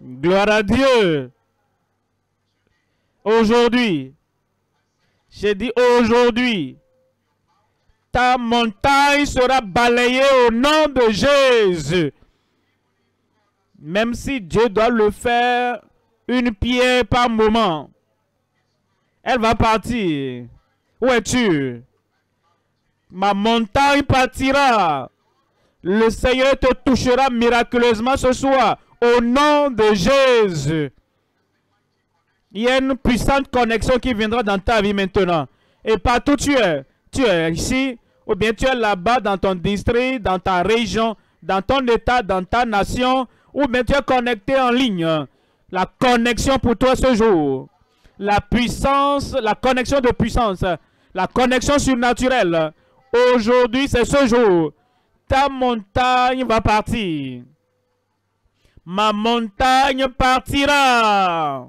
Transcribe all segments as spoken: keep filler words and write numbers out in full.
Gloire à Dieu. Aujourd'hui, j'ai dit aujourd'hui, ta montagne sera balayée au nom de Jésus. Même si Dieu doit le faire une pierre par moment, elle va partir. Où es-tu? Ma montagne partira. Le Seigneur te touchera miraculeusement ce soir. Au nom de Jésus. Il y a une puissante connexion qui viendra dans ta vie maintenant. Et partout tu es. Tu es ici, ou bien tu es là-bas dans ton district, dans ta région, dans ton état, dans ta nation, ou bien tu es connecté en ligne. La connexion pour toi ce jour. La puissance, la connexion de puissance. La connexion surnaturelle. Aujourd'hui, c'est ce jour. Ta montagne va partir. Ma montagne partira.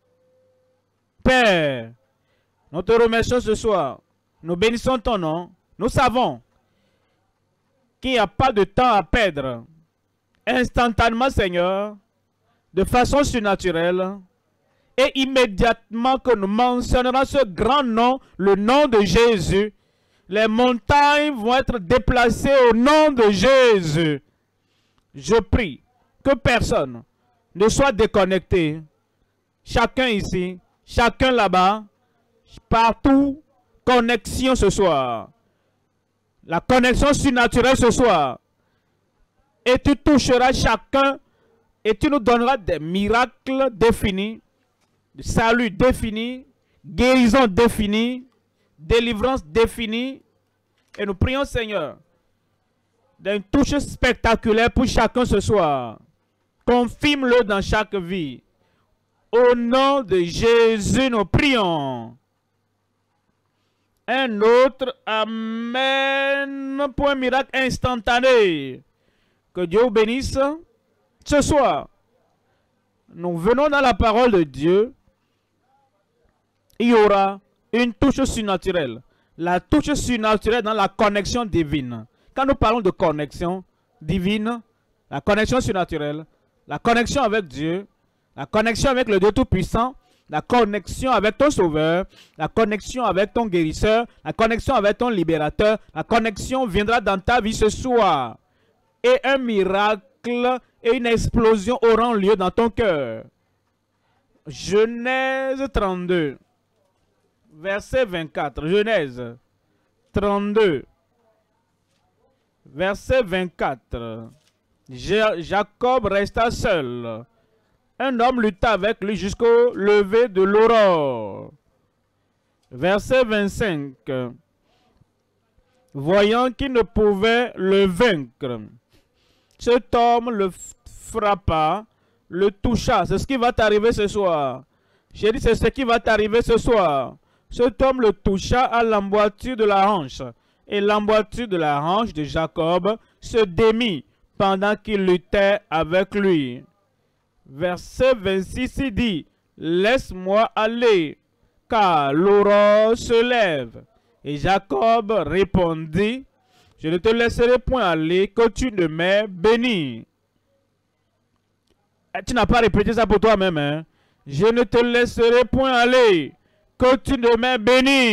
Père, nous te remercions ce soir. Nous bénissons ton nom. Nous savons qu'il n'y a pas de temps à perdre. Instantanément, Seigneur, de façon surnaturelle, et immédiatement que nous mentionnerons ce grand nom, le nom de Jésus, les montagnes vont être déplacées au nom de Jésus. Je prie que personne ne soit déconnecté. Chacun ici, chacun là-bas, partout, connexion ce soir. La connexion surnaturelle ce soir. Et tu toucheras chacun et tu nous donneras des miracles définis, salut défini, guérison définie, délivrance définie. Et nous prions, Seigneur, d'une touche spectaculaire pour chacun ce soir. Confirme-le dans chaque vie. Au nom de Jésus, nous prions. Un autre Amen pour un miracle instantané. Que Dieu vous bénisse. Ce soir, nous venons dans la parole de Dieu. Il y aura une touche surnaturelle. La touche surnaturelle dans la connexion divine. Quand nous parlons de connexion divine, la connexion surnaturelle, la connexion avec Dieu, la connexion avec le Dieu Tout-Puissant, la connexion avec ton Sauveur, la connexion avec ton Guérisseur, la connexion avec ton Libérateur, la connexion viendra dans ta vie ce soir. Et un miracle et une explosion auront lieu dans ton cœur. Genèse trente-deux, verset vingt-quatre. Genèse trente-deux, verset vingt-quatre. Jacob resta seul. Un homme lutta avec lui jusqu'au lever de l'aurore. Verset vingt-cinq. Voyant qu'il ne pouvait le vaincre, cet homme le frappa, le toucha. C'est ce qui va t'arriver ce soir. J'ai dit, c'est ce qui va t'arriver ce soir. Cet homme le toucha à l'emboîture de la hanche. Et l'emboîture de la hanche de Jacob se démit pendant qu'il luttait avec lui. Verset vingt-six, il dit, « Laisse-moi aller, car l'aurore se lève. » Et Jacob répondit, « Je ne te laisserai point aller, que tu ne m'aies béni. » Tu n'as pas répété ça pour toi-même, hein? « Je ne te laisserai point aller, que tu ne m'aies béni. »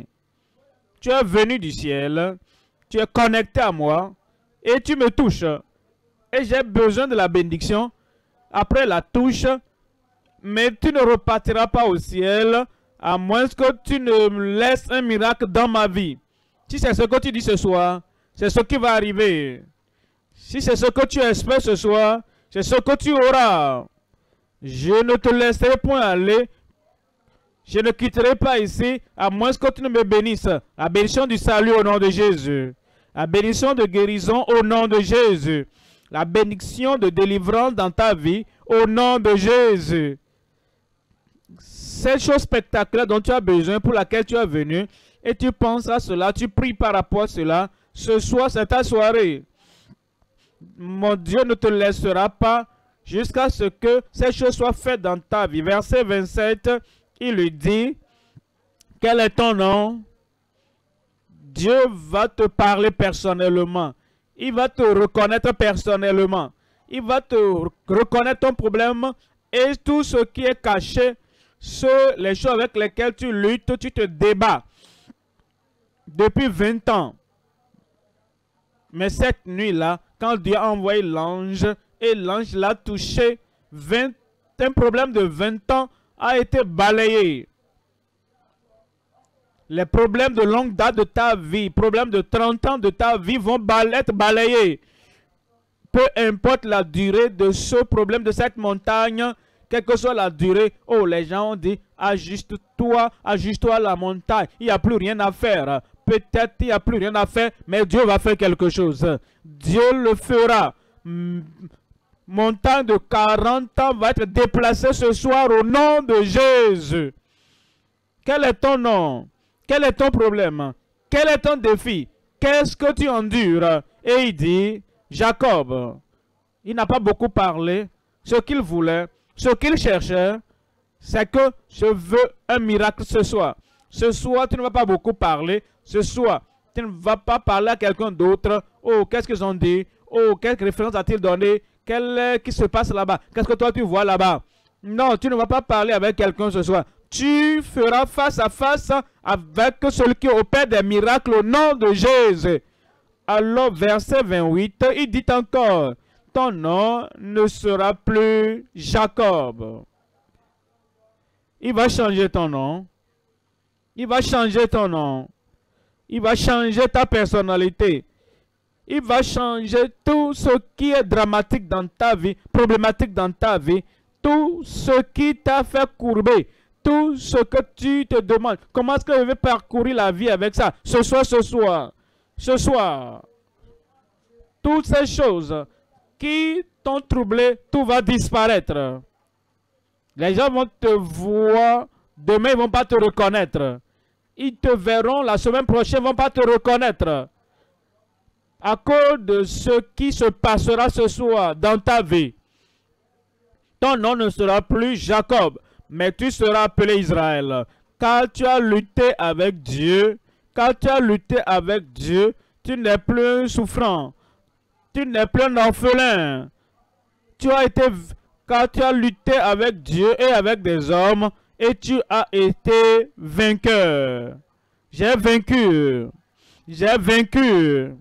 Tu es venu du ciel, tu es connecté à moi, et tu me touches. Et j'ai besoin de la bénédiction après la touche, mais tu ne repartiras pas au ciel, à moins que tu ne me laisses un miracle dans ma vie. Si c'est ce que tu dis ce soir, c'est ce qui va arriver. Si c'est ce que tu espères ce soir, c'est ce que tu auras. Je ne te laisserai point aller. Je ne quitterai pas ici, à moins que tu ne me bénisses. La bénédiction du salut au nom de Jésus. La bénédiction de guérison au nom de Jésus. La bénédiction de délivrance dans ta vie au nom de Jésus. Cette chose spectaculaire dont tu as besoin, pour laquelle tu es venu, et tu penses à cela, tu pries par rapport à cela, ce soir c'est ta soirée. Mon Dieu ne te laissera pas jusqu'à ce que ces choses soient faites dans ta vie. Verset vingt-sept, il lui dit, quel est ton nom? Dieu va te parler personnellement. Il va te reconnaître personnellement. Il va te reconnaître ton problème Et tout ce qui est caché, ce, les choses avec lesquelles tu luttes, tu te débats depuis vingt ans. Mais cette nuit-là, quand Dieu a envoyé l'ange, et l'ange l'a touché, vingt, un problème de vingt ans a été balayé. Les problèmes de longue date de ta vie, problèmes de trente ans de ta vie vont bal être balayés. Peu importe la durée de ce problème, de cette montagne, quelle que soit la durée, oh, les gens ont dit, ajuste-toi, ajuste-toi à la montagne, il n'y a plus rien à faire. Peut-être il n'y a plus rien à faire, mais Dieu va faire quelque chose. Dieu le fera. Montagne de quarante ans va être déplacée ce soir au nom de Jésus. Quel est ton nom? Quel est ton problème? Quel est ton défi? Qu'est-ce que tu endures? Et il dit, Jacob, il n'a pas beaucoup parlé. Ce qu'il voulait, ce qu'il cherchait, c'est que je veux un miracle ce soir. Ce soir, tu ne vas pas beaucoup parler. Ce soir, tu ne vas pas parler à quelqu'un d'autre. Oh, qu'est-ce qu'ils ont dit? Oh, quelle référence a-t-il donné? Qu'est-ce qui se passe là-bas? Qu'est-ce que toi tu vois là-bas? Non, tu ne vas pas parler avec quelqu'un ce soir. Tu feras face à face avec celui qui opère des miracles au nom de Jésus. Alors, verset vingt-huit, il dit encore, ton nom ne sera plus Jacob. Il va changer ton nom. Il va changer ton nom. Il va changer ta personnalité. Il va changer tout ce qui est dramatique dans ta vie, problématique dans ta vie, tout ce qui t'a fait courber, tout ce que tu te demandes. Comment est-ce que je vais parcourir la vie avec ça? Ce soir, ce soir, ce soir. Toutes ces choses qui t'ont troublé, tout va disparaître. Les gens vont te voir, demain ils ne vont pas te reconnaître. Ils te verront la semaine prochaine, ils ne vont pas te reconnaître. À cause de ce qui se passera ce soir dans ta vie. Ton nom ne sera plus Jacob, mais tu seras appelé Israël. Car tu as lutté avec Dieu, car tu as lutté avec Dieu, tu n'es plus un souffrant. Tu n'es plus un orphelin. Tu as été, car tu as lutté avec Dieu et avec des hommes, et tu as été vainqueur. J'ai vaincu. J'ai vaincu.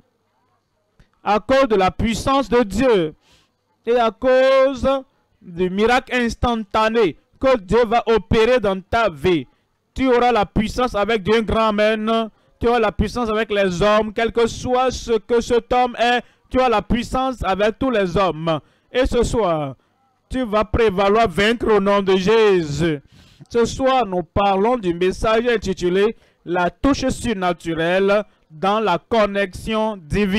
À cause de la puissance de Dieu et à cause du miracle instantané que Dieu va opérer dans ta vie. Tu auras la puissance avec Dieu, un grand amen. Tu auras la puissance avec les hommes, quel que soit ce que cet homme est. Tu as la puissance avec tous les hommes. Et ce soir, tu vas prévaloir, vaincre au nom de Jésus. Ce soir, nous parlons du message intitulé « La touche surnaturelle dans la connexion divine ».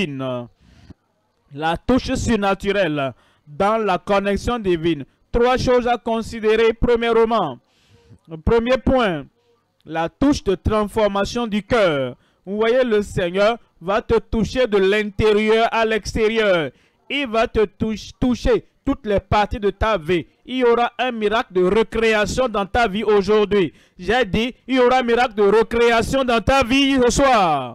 La touche surnaturelle dans la connexion divine. Trois choses à considérer. Premièrement, le premier point, la touche de transformation du cœur. Vous voyez, le Seigneur va te toucher de l'intérieur à l'extérieur. Il va te touche, toucher toutes les parties de ta vie. Il y aura un miracle de recréation dans ta vie aujourd'hui. J'ai dit, il y aura un miracle de recréation dans ta vie ce soir.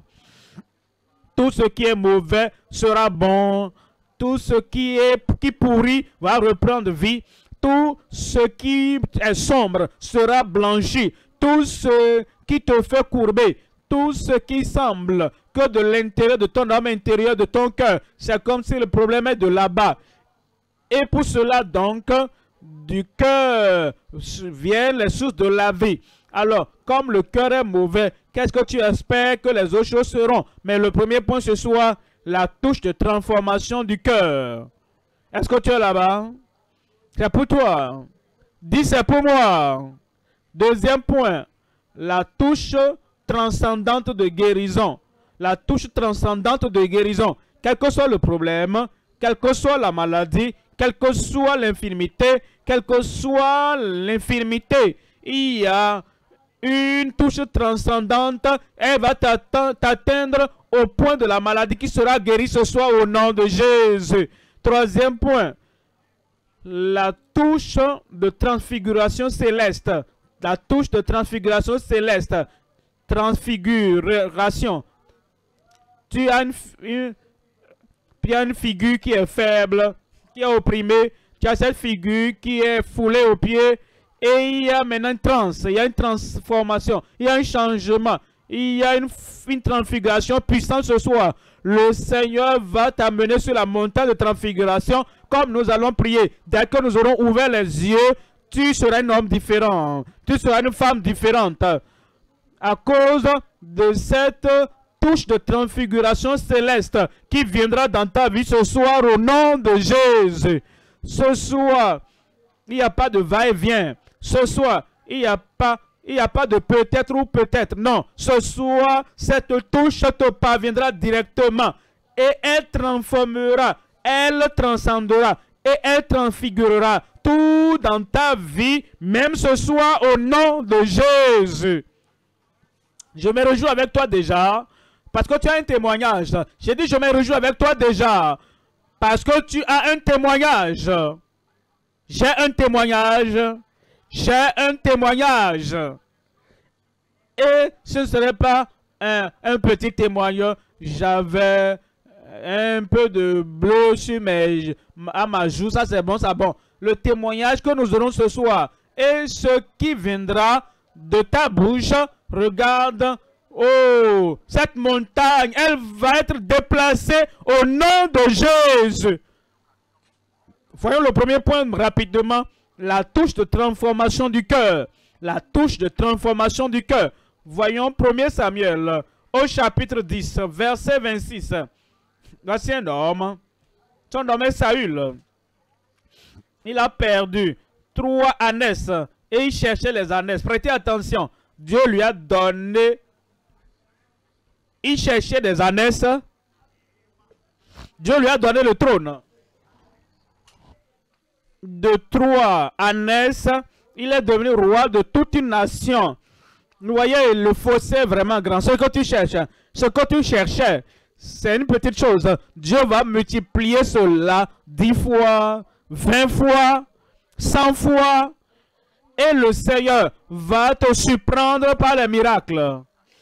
Tout ce qui est mauvais sera bon. Tout ce qui est qui pourrit va reprendre vie. Tout ce qui est sombre sera blanchi. Tout ce qui te fait courber, tout ce qui semble que de l'intérieur de ton âme intérieure, de ton cœur, c'est comme si le problème est de là-bas. Et pour cela donc, du cœur viennent les sources de la vie. Alors, comme le cœur est mauvais, qu'est-ce que tu espères que les autres choses seront? Mais le premier point ce soir, la touche de transformation du cœur. Est-ce que tu es là-bas? C'est pour toi. Dis, c'est pour moi. Deuxième point, la touche transcendante de guérison. La touche transcendante de guérison. Quel que soit le problème, quelle que soit la maladie, quelle que soit l'infirmité, quelle que soit l'infirmité, il y a une touche transcendante, elle va t'atteindre au point de la maladie qui sera guérie ce soir au nom de Jésus. Troisième point, la touche de transfiguration céleste. La touche de transfiguration céleste. Transfiguration. Tu as une, une, tu as une figure qui est faible, qui est opprimée. Tu as cette figure qui est foulée aux pieds et il y a maintenant une transe, il y a une transformation, il y a un changement, il y a une, une transfiguration puissante ce soir. Le Seigneur va t'amener sur la montagne de transfiguration comme nous allons prier. Dès que nous aurons ouvert les yeux, tu seras un homme différent, tu seras une femme différente. À cause de cette touche de transfiguration céleste qui viendra dans ta vie ce soir au nom de Jésus. Ce soir, il n'y a pas de va-et-vient. Ce soir, il n'y a pas, il n'y a pas de peut-être ou peut-être. Non, ce soir, cette touche te parviendra directement et elle transformera, elle transcendera et elle transfigurera tout dans ta vie, même ce soir au nom de Jésus. Je me réjouis avec toi déjà parce que tu as un témoignage. J'ai dit je me réjouis avec toi déjà parce que tu as un témoignage. J'ai un témoignage. J'ai un témoignage. Et ce ne serait pas un, un petit témoignage. J'avais un peu de bleu sur mes, à ma joue. Ça c'est bon, ça bon. Le témoignage que nous aurons ce soir et ce qui viendra de ta bouche, regarde. Oh, cette montagne, elle va être déplacée au nom de Jésus. Voyons le premier point rapidement. La touche de transformation du cœur. La touche de transformation du cœur. Voyons premier Samuel au chapitre dix, verset vingt-six. Voici un homme. Son nom est Saül. Il a perdu trois ânesses et il cherchait les ânesses. Prêtez attention. Dieu lui a donné. Il cherchait des ânesses. Dieu lui a donné le trône. De trois ânesses, il est devenu roi de toute une nation. Vous voyez, le fossé est vraiment grand. Ce que tu cherches, ce que tu cherchais, c'est une petite chose. Dieu va multiplier cela dix fois, vingt fois, cent fois. Et le Seigneur va te surprendre par les miracles.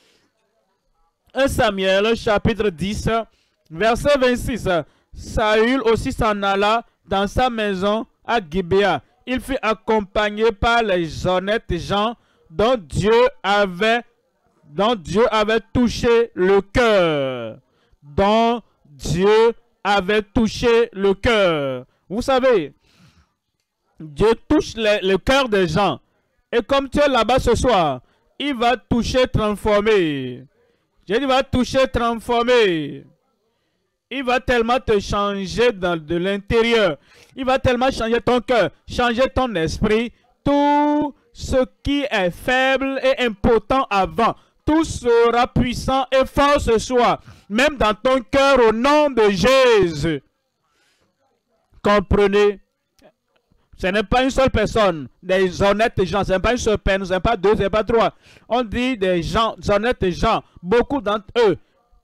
un Samuel, chapitre dix, verset vingt-six. Saül aussi s'en alla dans sa maison à Gibéa. Il fut accompagné par les honnêtes gens dont Dieu avait, dont Dieu avait touché le cœur. Dont Dieu avait touché le cœur. Vous savez, Dieu touche le, le cœur des gens. Et comme tu es là-bas ce soir, il va toucher, transformer. Dieu il va toucher, transformer. Il va tellement te changer dans, de l'intérieur. Il va tellement changer ton cœur, changer ton esprit. Tout ce qui est faible et impotent avant, tout sera puissant et fort ce soir. Même dans ton cœur au nom de Jésus. Comprenez? Ce n'est pas une seule personne, des honnêtes gens. Ce n'est pas une seule personne, ce n'est pas deux, ce n'est pas trois. On dit des gens, des honnêtes gens. Beaucoup d'entre eux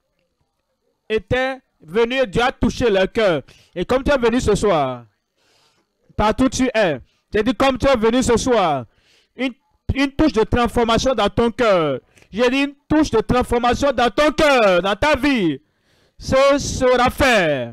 étaient venus, Dieu a touché leur cœur. Et comme tu es venu ce soir, partout où tu es, j'ai dit comme tu es venu ce soir, une, une touche de transformation dans ton cœur. J'ai dit une touche de transformation dans ton cœur, dans ta vie. Ce sera fait.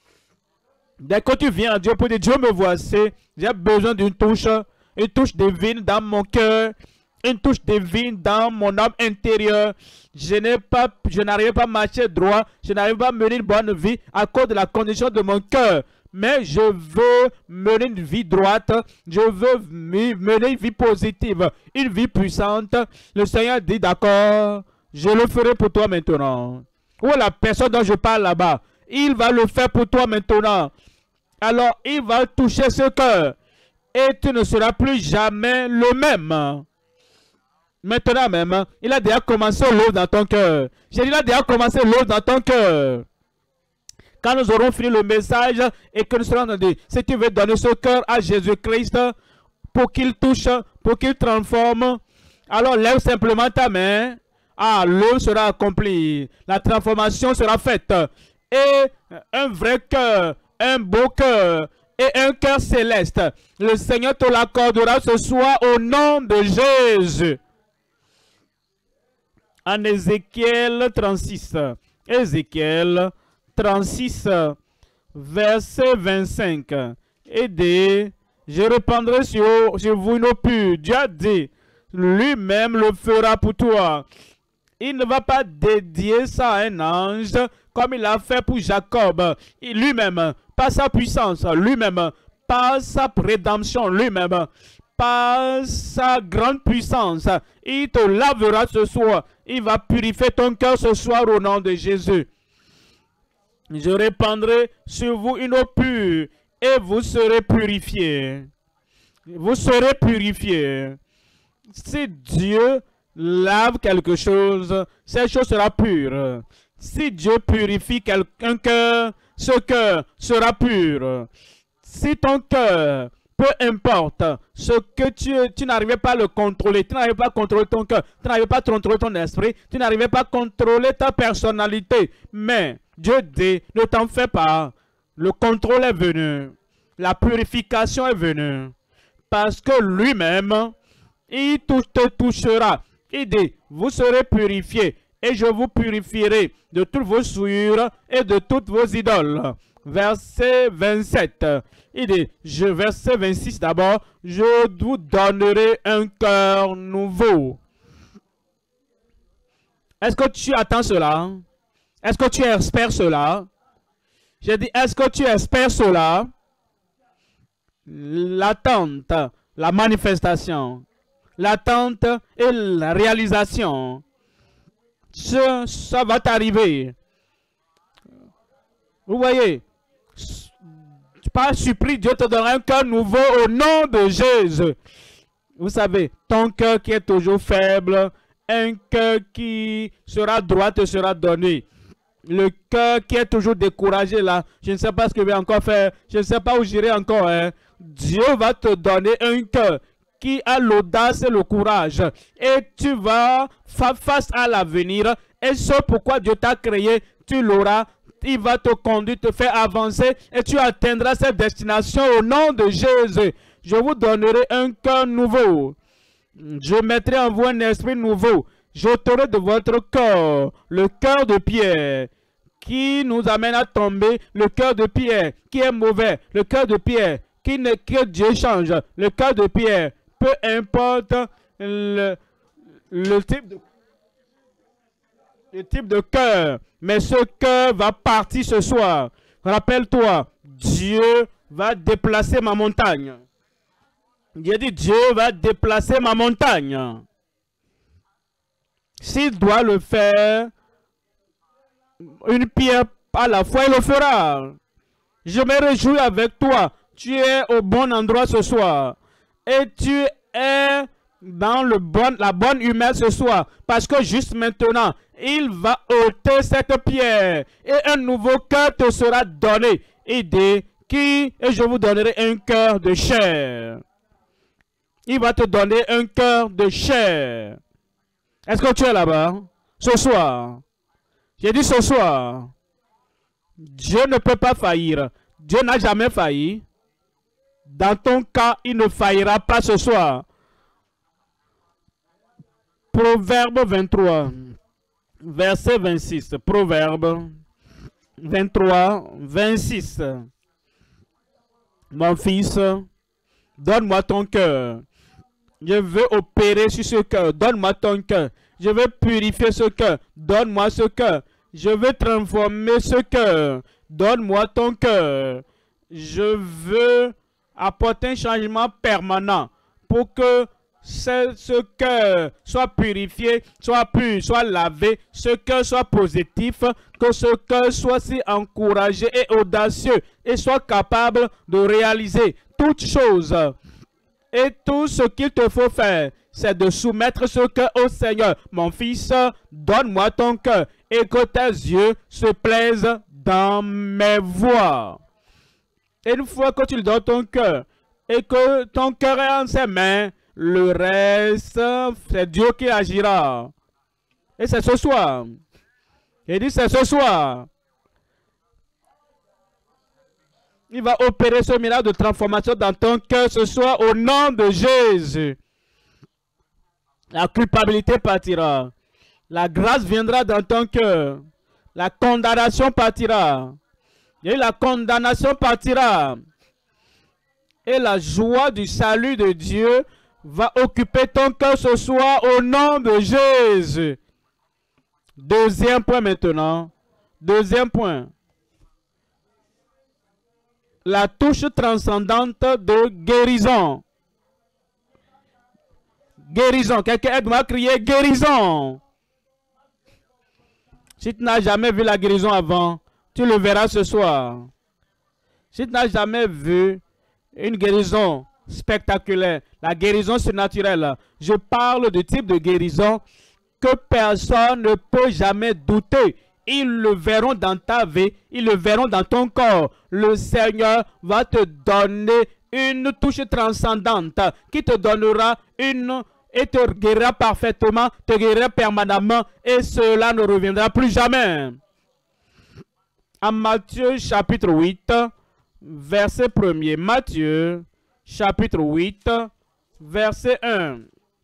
Dès que tu viens à Dieu pour dire, Dieu me voici, j'ai besoin d'une touche, une touche divine dans mon cœur, une touche divine dans mon âme intérieure. Je n'ai pas, je n'arrive pas à marcher droit, je n'arrive pas à mener une bonne vie à cause de la condition de mon cœur. Mais je veux mener une vie droite, je veux mener une vie positive, une vie puissante. Le Seigneur dit, d'accord, je le ferai pour toi maintenant. Ou la personne dont je parle là-bas, il va le faire pour toi maintenant. Alors, il va toucher ce cœur. Et tu ne seras plus jamais le même. Maintenant même, il a déjà commencé l'eau dans ton cœur. J'ai dit, il a déjà commencé l'eau dans ton cœur. Quand nous aurons fini le message et que nous serons en dit, si tu veux donner ce cœur à Jésus-Christ pour qu'il touche, pour qu'il transforme, alors lève simplement ta main. Ah, l'œuvre sera accomplie. La transformation sera faite. Et un vrai cœur, un beau cœur et un cœur céleste. Le Seigneur te l'accordera ce soir au nom de Jésus. En Ézéchiel trente-six. Ézéchiel trente-six, verset vingt-cinq. et dit, je répandrai sur, sur vous une eau pure. Dieu a dit, lui-même le fera pour toi. Il ne va pas dédier ça à un ange comme il a fait pour Jacob. Lui-même, par sa puissance, lui-même, par sa rédemption, lui-même, par sa grande puissance, il te lavera ce soir. Il va purifier ton cœur ce soir au nom de Jésus. Je répandrai sur vous une eau pure et vous serez purifiés. Vous serez purifiés. Si Dieu lave quelque chose, cette chose sera pure. Si Dieu purifie quelqu'un cœur, ce cœur sera pur. Si ton cœur, peu importe ce que tu, tu n'arrivais pas à le contrôler, tu n'arrivais pas à contrôler ton cœur, tu n'arrivais pas à contrôler ton esprit, tu n'arrivais pas à contrôler ta personnalité, mais Dieu dit, ne t'en fais pas, le contrôle est venu, la purification est venue, parce que lui-même, il te touchera. Il dit, vous serez purifiés et je vous purifierai de toutes vos souillures et de toutes vos idoles. Verset vingt-sept. Il dit, je, verset vingt-six d'abord, je vous donnerai un cœur nouveau. Est-ce que tu attends cela? Est-ce que tu espères cela? J'ai dit, est-ce que tu espères cela? L'attente, la manifestation, l'attente et la réalisation, ça, ça va t'arriver. Vous voyez, par surprise, Dieu te donnera un cœur nouveau au nom de Jésus. Vous savez, ton cœur qui est toujours faible, un cœur qui sera droit te sera donné. Le cœur qui est toujours découragé là, je ne sais pas ce que je vais encore faire, je ne sais pas où j'irai encore. Hein. Dieu va te donner un cœur qui a l'audace et le courage. Et tu vas faire face à l'avenir. Et ce pourquoi Dieu t'a créé, tu l'auras. Il va te conduire, te faire avancer et tu atteindras cette destination au nom de Jésus. Je vous donnerai un cœur nouveau. Je mettrai en vous un esprit nouveau. J'ôterai de votre cœur le cœur de pierre qui nous amène à tomber, le cœur de pierre qui est mauvais, le cœur de pierre qui ne, que Dieu change, le cœur de pierre, peu importe le, le type de le type de cœur, mais ce cœur va partir ce soir. Rappelle-toi, Dieu va déplacer ma montagne. J'ai dit, Dieu va déplacer ma montagne. S'il doit le faire, une pierre à la fois, il le fera. Je me réjouis avec toi. Tu es au bon endroit ce soir. Et tu es dans le bon, la bonne humeur ce soir. Parce que juste maintenant, il va ôter cette pierre. Et un nouveau cœur te sera donné. Il dit, qui, et je vous donnerai un cœur de chair. Il va te donner un cœur de chair. Est-ce que tu es là-bas? Ce soir. J'ai dit ce soir. Dieu ne peut pas faillir. Dieu n'a jamais failli. Dans ton cas, il ne faillira pas ce soir. Proverbe vingt-trois, verset vingt-six. Proverbe vingt-trois, vingt-six. Mon fils, donne-moi ton cœur. Je veux opérer sur ce cœur. Donne-moi ton cœur. Je veux purifier ce cœur. Donne-moi ce cœur. Je veux transformer ce cœur. Donne-moi ton cœur. Je veux apporter un changement permanent pour que ce, ce cœur soit purifié, soit pur, soit lavé, ce cœur soit positif, que ce cœur soit si encouragé et audacieux et soit capable de réaliser toutes choses. Et tout ce qu'il te faut faire, c'est de soumettre ce cœur au Seigneur. Mon fils, donne-moi ton cœur et que tes yeux se plaisent dans mes voies. Et une fois que tu lui donnes ton cœur et que ton cœur est en ses mains, le reste, c'est Dieu qui agira. Et c'est ce soir. Il dit c'est ce soir. Il va opérer ce miracle de transformation dans ton cœur ce soir au nom de Jésus. La culpabilité partira. La grâce viendra dans ton cœur. La condamnation partira. Et la condamnation partira. Et la joie du salut de Dieu va occuper ton cœur ce soir au nom de Jésus. Deuxième point maintenant. Deuxième point. La touche transcendante de guérison. Guérison. Quelqu'un aide-moi à crier guérison. Si tu n'as jamais vu la guérison avant, tu le verras ce soir. Si tu n'as jamais vu une guérison spectaculaire, la guérison surnaturelle, je parle du type de guérison que personne ne peut jamais douter. Ils le verront dans ta vie, ils le verront dans ton corps. Le Seigneur va te donner une touche transcendante qui te donnera une et te guérira parfaitement, te guérira permanemment et cela ne reviendra plus jamais. En Matthieu chapitre huit, verset premier. Matthieu chapitre huit, verset un.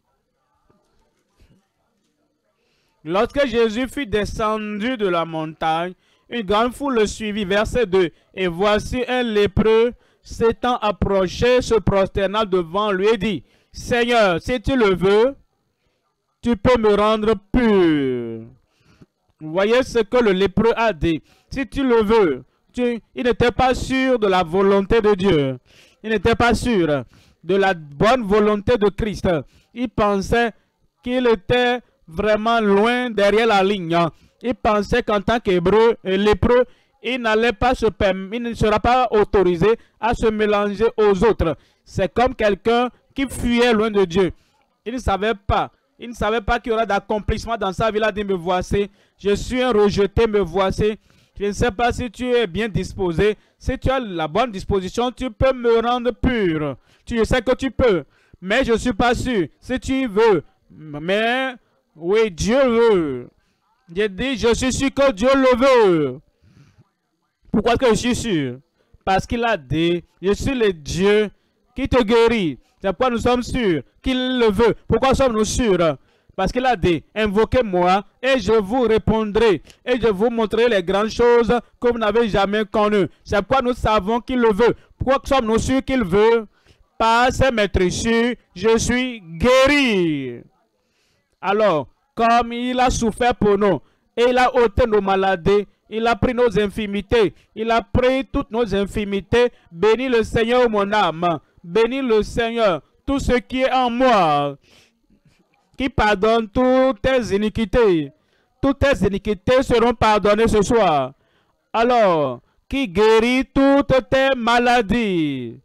Lorsque Jésus fut descendu de la montagne, une grande foule le suivit. Verset deux. Et voici un lépreux s'étant approché, se prosterna devant lui et dit, Seigneur, si tu le veux, tu peux me rendre pur. Vous voyez ce que le lépreux a dit. Si tu le veux, tu, il n'était pas sûr de la volonté de Dieu. Il n'était pas sûr de la bonne volonté de Christ. Il pensait qu'il était vraiment loin derrière la ligne. Il pensait qu'en tant qu'hébreu et lépreux, il n'allait pas se permettre, il ne sera pas autorisé à se mélanger aux autres. C'est comme quelqu'un qui fuyait loin de Dieu. Il ne savait pas. Il ne savait pas qu'il y aura d'accomplissement dans sa vie. Il a dit, me voici, je suis un rejeté, me voici. Je ne sais pas si tu es bien disposé. Si tu as la bonne disposition, tu peux me rendre pur. Tu sais que tu peux. Mais je ne suis pas sûr. Si tu veux. Mais, oui, Dieu veut. J'ai dit, je suis sûr que Dieu le veut. Pourquoi est-ce que je suis sûr? Parce qu'il a dit, je suis le Dieu qui te guérit. C'est pourquoi nous sommes sûrs qu'il le veut. Pourquoi sommes-nous sûrs? Parce qu'il a dit, invoquez-moi et je vous répondrai. Et je vous montrerai les grandes choses que vous n'avez jamais connues. C'est pourquoi nous savons qu'il le veut. Pourquoi sommes-nous sûrs qu'il veut? Par ses maîtrisses, je suis guéri. Alors, comme il a souffert pour nous, et il a ôté nos maladies, il a pris nos infimités, il a pris toutes nos infimités. Bénis le Seigneur, mon âme. Bénis le Seigneur, tout ce qui est en moi, qui pardonne toutes tes iniquités. Toutes tes iniquités seront pardonnées ce soir. Alors, qui guérit toutes tes maladies.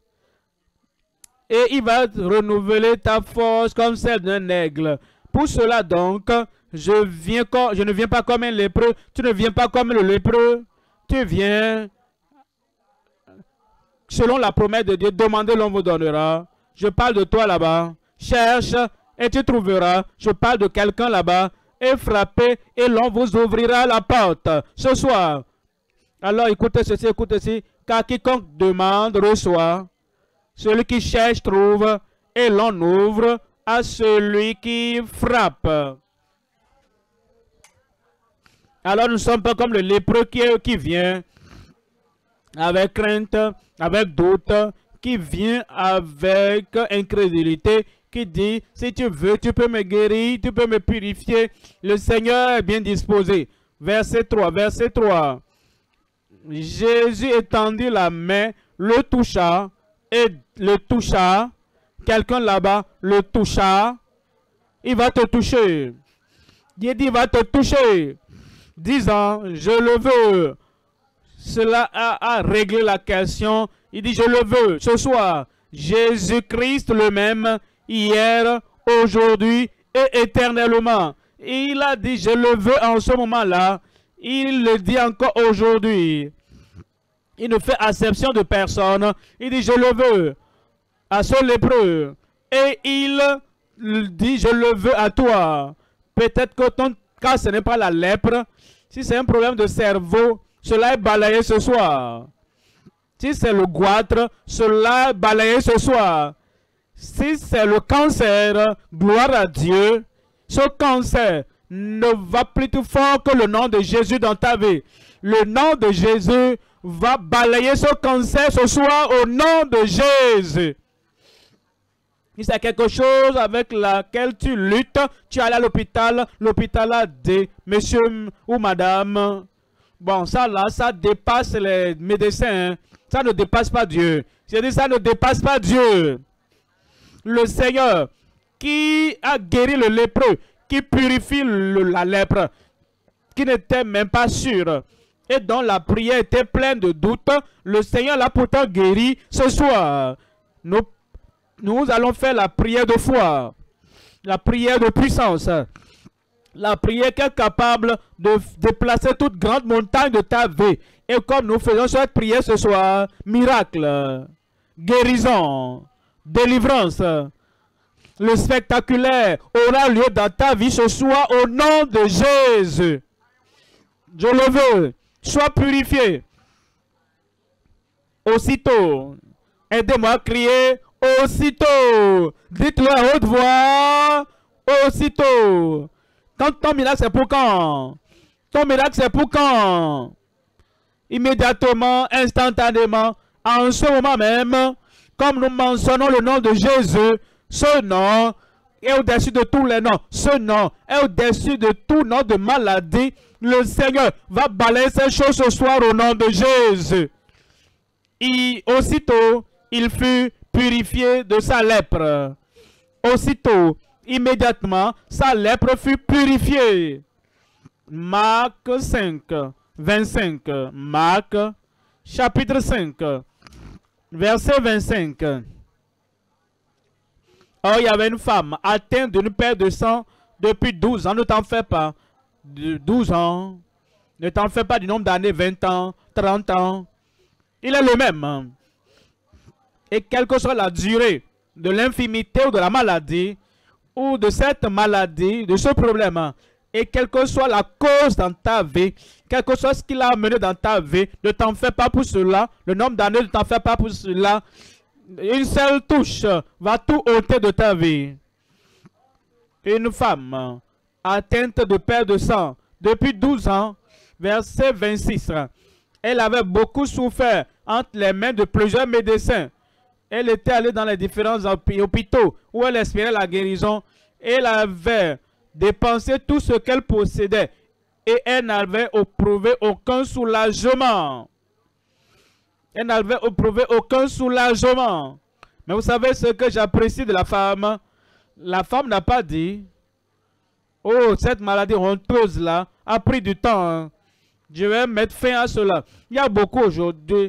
Et il va renouveler ta force comme celle d'un aigle. Pour cela donc, je, viens comme, je ne viens pas comme un lépreux. Tu ne viens pas comme le lépreux. Tu viens selon la promesse de Dieu. Demandez, l'on vous donnera. Je parle de toi là-bas. Cherche et tu trouveras. Je parle de quelqu'un là-bas. Et frappez et l'on vous ouvrira la porte. Ce soir. Alors écoutez ceci, écoutez ceci. Car quiconque demande reçoit. Celui qui cherche trouve. Et l'on ouvre à celui qui frappe. Alors nous ne sommes pas comme le lépreux qui, qui vient avec crainte, avec doute, qui vient avec incrédulité, qui dit, si tu veux, tu peux me guérir, tu peux me purifier. Le Seigneur est bien disposé. Verset trois, verset trois. Jésus étendit la main, le toucha, et le toucha. Quelqu'un là-bas le toucha. Il va te toucher. Il dit, il va te toucher. Disant, je le veux. Cela a, a réglé la question. Il dit, je le veux. Ce soir, Jésus-Christ le même, hier, aujourd'hui et éternellement. Et il a dit, je le veux en ce moment-là. Il le dit encore aujourd'hui. Il ne fait acception de personne. Il dit, je le veux à ce lépreux. Et il dit, je le veux à toi. Peut-être que ton cas, ce n'est pas la lèpre. Si c'est un problème de cerveau, cela est balayé ce soir. Si c'est le goitre, cela est balayé ce soir. Si c'est le cancer, gloire à Dieu, ce cancer ne va plus tout fort que le nom de Jésus dans ta vie. Le nom de Jésus va balayer ce cancer ce soir au nom de Jésus. Si c'est quelque chose avec laquelle tu luttes, tu es allé à l'hôpital, l'hôpital a dit, monsieur ou madame, bon, ça là, ça dépasse les médecins, hein. Ça ne dépasse pas Dieu. J'ai dit, ça ne dépasse pas Dieu. Le Seigneur qui a guéri le lépreux, qui purifie le, la lèpre, qui n'était même pas sûr, et dont la prière était pleine de doutes, le Seigneur l'a pourtant guéri ce soir. Nous Nous allons faire la prière de foi, la prière de puissance, la prière qui est capable de déplacer toute grande montagne de ta vie. Et comme nous faisons cette prière ce soir, miracle, guérison, délivrance, le spectaculaire aura lieu dans ta vie ce soir au nom de Jésus. Je le veux, sois purifié. Aussitôt, aidez-moi à crier. Aussitôt, dites-le à haute voix, aussitôt. Quand ton miracle, c'est pour quand? Ton miracle, c'est pour quand? Immédiatement, instantanément, en ce moment même, comme nous mentionnons le nom de Jésus, ce nom est au-dessus de tous les noms. Ce nom est au-dessus de tout nom de maladie. Le Seigneur va balayer ces choses ce soir au nom de Jésus. Et aussitôt, il fut purifié de sa lèpre. Aussitôt, immédiatement, sa lèpre fut purifiée. Marc cinq, vingt-cinq. Marc, chapitre cinq, verset vingt-cinq. Or, il y avait une femme atteinte d'une perte de sang depuis douze ans. Ne t'en fais pas. De douze ans. Ne t'en fais pas du nombre d'années, vingt ans, trente ans. Il est le même. Et quelle que soit la durée de l'infimité ou de la maladie, ou de cette maladie, de ce problème, et quelle que soit la cause dans ta vie, quel que soit ce qu'il a amené dans ta vie, ne t'en fais pas pour cela, le nombre d'années, ne t'en fais pas pour cela. Une seule touche va tout ôter de ta vie. Une femme atteinte de perte de sang depuis douze ans, verset vingt-six. Elle avait beaucoup souffert entre les mains de plusieurs médecins. Elle était allée dans les différents hôpitaux où elle espérait la guérison. Elle avait dépensé tout ce qu'elle possédait et elle n'avait éprouvé aucun soulagement. Elle n'avait éprouvé aucun soulagement. Mais vous savez ce que j'apprécie de la femme? La femme n'a pas dit, oh, cette maladie honteuse là a pris du temps. Hein. Je vais mettre fin à cela. Il y a beaucoup aujourd'hui,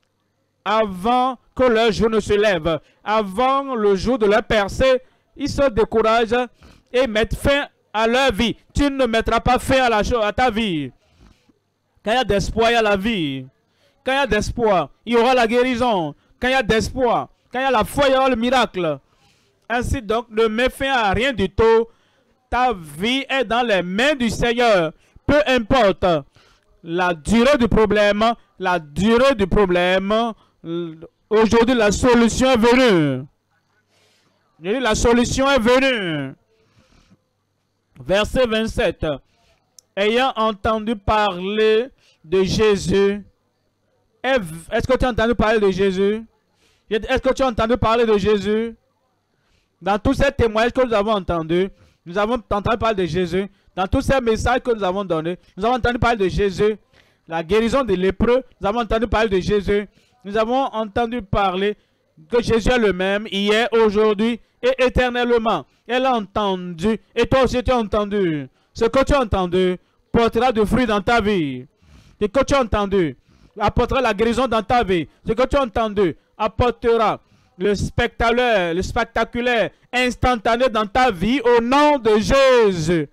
avant que leur jour ne se lève, avant le jour de leur percée, ils se découragent et mettent fin à leur vie. Tu ne mettras pas fin à, la chose, à ta vie. Quand il y a d'espoir, il y a la vie. Quand il y a d'espoir, il y aura la guérison. Quand il y a d'espoir, quand il y a la foi, il y aura le miracle. Ainsi donc, ne mets fin à rien du tout. Ta vie est dans les mains du Seigneur. Peu importe la durée du problème, la durée du problème, aujourd'hui la solution est venue. La solution est venue. Verset vingt-sept. Ayant entendu parler de Jésus. Est-ce que tu as entendu parler de Jésus? Est-ce que tu as entendu parler de Jésus? Dans tous ces témoignages que nous avons entendus, nous avons entendu parler de Jésus. Dans tous ces messages que nous avons donnés, nous avons entendu parler de Jésus. La guérison des lépreux, nous avons entendu parler de Jésus. Nous avons entendu parler que Jésus est le même hier, aujourd'hui et éternellement. Elle a entendu, et toi aussi tu as entendu. Ce que tu as entendu portera du fruit dans ta vie. Ce que tu as entendu apportera la guérison dans ta vie. Ce que tu as entendu apportera le spectaculaire, le spectaculaire instantané dans ta vie au nom de Jésus.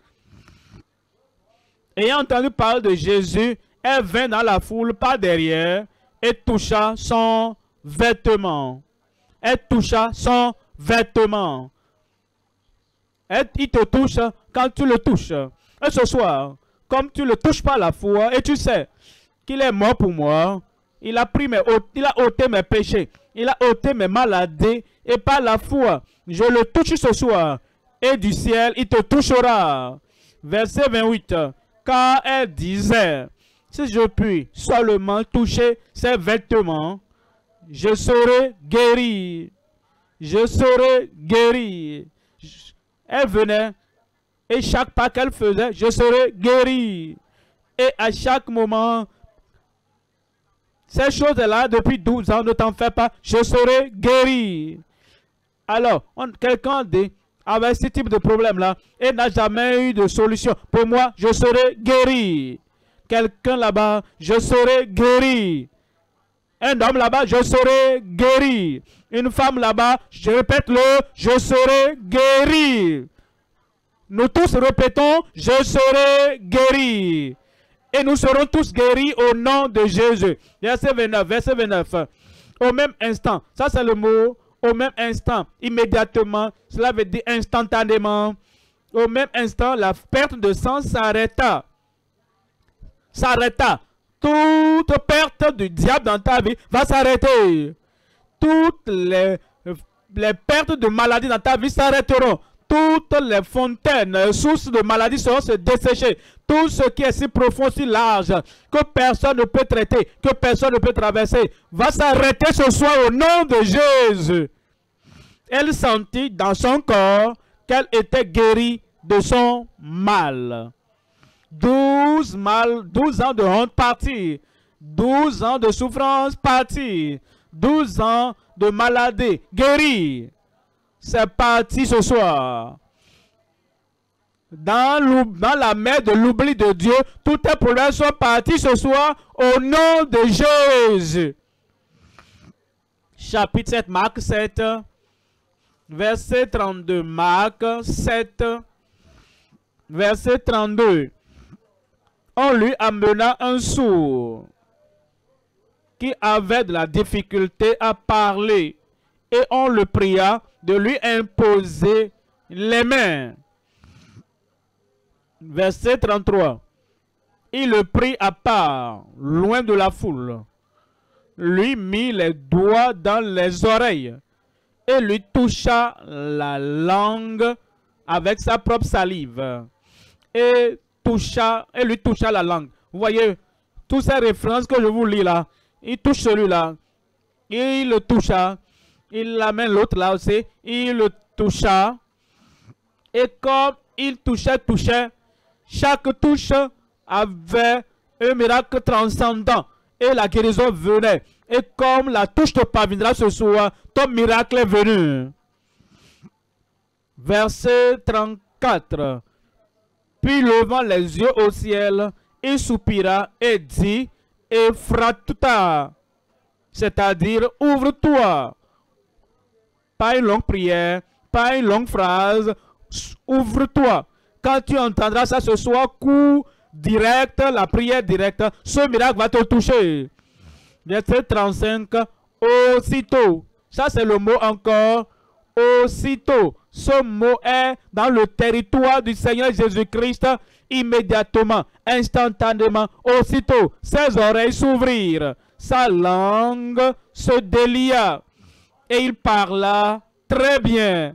Ayant entendu parler de Jésus, elle vint dans la foule par derrière et toucha son vêtement. Elle toucha son vêtement. Et il te touche quand tu le touches. Et ce soir, comme tu ne le touches pas la foi et tu sais qu'il est mort pour moi, il a pris mes, il a ôté mes péchés, il a ôté mes maladies et par la foi, je le touche ce soir et du ciel, il te touchera. Verset vingt-huit. Car elle disait, Si je puis seulement toucher ses vêtements, je serai guéri. Je serai guéri. Elle venait et chaque pas qu'elle faisait, je serai guéri. Et à chaque moment, ces choses-là, depuis douze ans, ne t'en fais pas, je serai guéri. Alors, quelqu'un dit, avec ce type de problème-là, et n'a jamais eu de solution. Pour moi, je serai guéri. Quelqu'un là-bas, je serai guéri. Un homme là-bas, je serai guéri. Une femme là-bas, je répète-le, je serai guéri. Nous tous répétons, je serai guéri. Et nous serons tous guéris au nom de Jésus. Verset vingt-neuf, verset vingt-neuf. Au même instant, ça c'est le mot, au même instant, immédiatement, cela veut dire instantanément. Au même instant, la perte de sang s'arrêta. S'arrêta. Toute perte du diable dans ta vie va s'arrêter. Toutes les, les pertes de maladie dans ta vie s'arrêteront. Toutes les fontaines, sources de maladies seront se dessécher. Tout ce qui est si profond, si large, que personne ne peut traiter, que personne ne peut traverser, va s'arrêter ce soir au nom de Jésus. Elle sentit dans son corps qu'elle était guérie de son mal. Douze mal, douze ans de honte partis, douze ans de souffrance partis, douze ans de maladie guérie. C'est parti ce soir. Dans, dans la mer de l'oubli de Dieu, tous tes problèmes sont partis ce soir au nom de Jésus. Chapitre sept, Marc sept, verset trente-deux. Marc sept, verset trente-deux. On lui amena un sourd qui avait de la difficulté à parler et on le pria de lui imposer les mains. Verset trente-trois. Il le prit à part, loin de la foule, lui mit les doigts dans les oreilles et lui toucha la langue avec sa propre salive. Et, toucha, et lui toucha la langue. Vous voyez, toutes ces références que je vous lis là, il touche celui-là, il le toucha. Il amène l'autre là aussi. Il le toucha. Et comme il touchait, touchait, chaque touche avait un miracle transcendant. Et la guérison venait. Et comme la touche te parviendra ce soir, ton miracle est venu. Verset trente-quatre. Puis levant les yeux au ciel, il soupira et dit, Ephrata, c'est-à-dire ouvre-toi. Pas une longue prière, pas une longue phrase. Ouvre-toi. Quand tu entendras ça ce soir, coup direct, la prière directe, ce miracle va te toucher. Verset trente-cinq. Aussitôt. Ça, c'est le mot encore. Aussitôt. Ce mot est dans le territoire du Seigneur Jésus-Christ immédiatement, instantanément. Aussitôt, ses oreilles s'ouvrirent. Sa langue se délia. Et il parla très bien.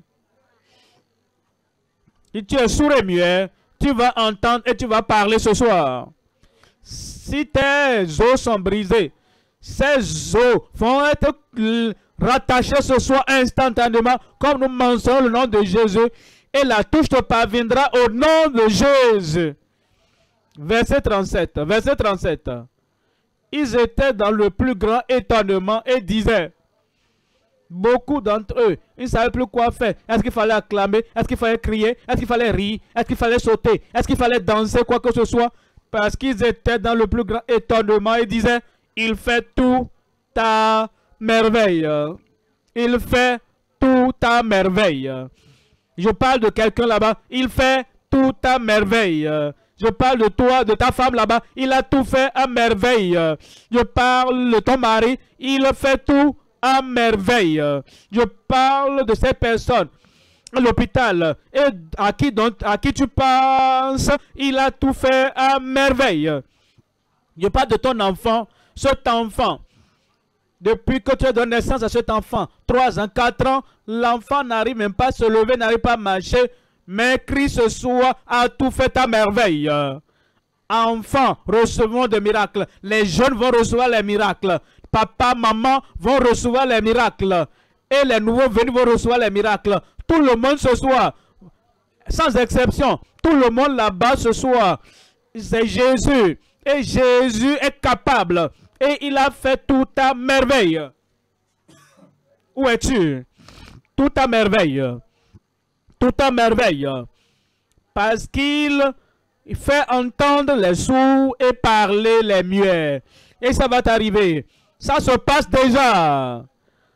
Si tu es sourd et muet, tu vas entendre et tu vas parler ce soir. Si tes os sont brisés, ces os vont être rattachés ce soir instantanément, comme nous mentionnons le nom de Jésus, et la touche te parviendra au nom de Jésus. Verset trente-sept. Verset trente-sept. Ils étaient dans le plus grand étonnement et disaient, beaucoup d'entre eux, ils ne savaient plus quoi faire. Est-ce qu'il fallait acclamer? Est-ce qu'il fallait crier? Est-ce qu'il fallait rire? Est-ce qu'il fallait sauter? Est-ce qu'il fallait danser, quoi que ce soit? Parce qu'ils étaient dans le plus grand étonnement et disaient, il fait tout à merveille. Il fait tout à merveille. Je parle de quelqu'un là-bas, il fait tout à merveille. Je parle de toi, de ta femme là-bas, il a tout fait à merveille. Je parle de ton mari, il fait tout à merveille. Je parle de ces personnes à l'hôpital et à qui, donc, à qui tu penses, il a tout fait à merveille. Je parle de ton enfant, cet enfant. Depuis que tu as donné naissance à cet enfant, trois ans, quatre ans, l'enfant n'arrive même pas à se lever, n'arrive pas à marcher, mais Christ ce soir a tout fait à merveille. Enfants, recevons des miracles. Les jeunes vont recevoir les miracles. Papa, maman vont recevoir les miracles. Et les nouveaux venus vont recevoir les miracles. Tout le monde ce soir, sans exception, tout le monde là-bas ce soir, c'est Jésus. Et Jésus est capable. Et il a fait tout à merveille. Où es-tu? Tout à merveille. Tout à merveille. Parce qu'il fait entendre les sourds et parler les muets. Et ça va t'arriver. Ça se passe déjà.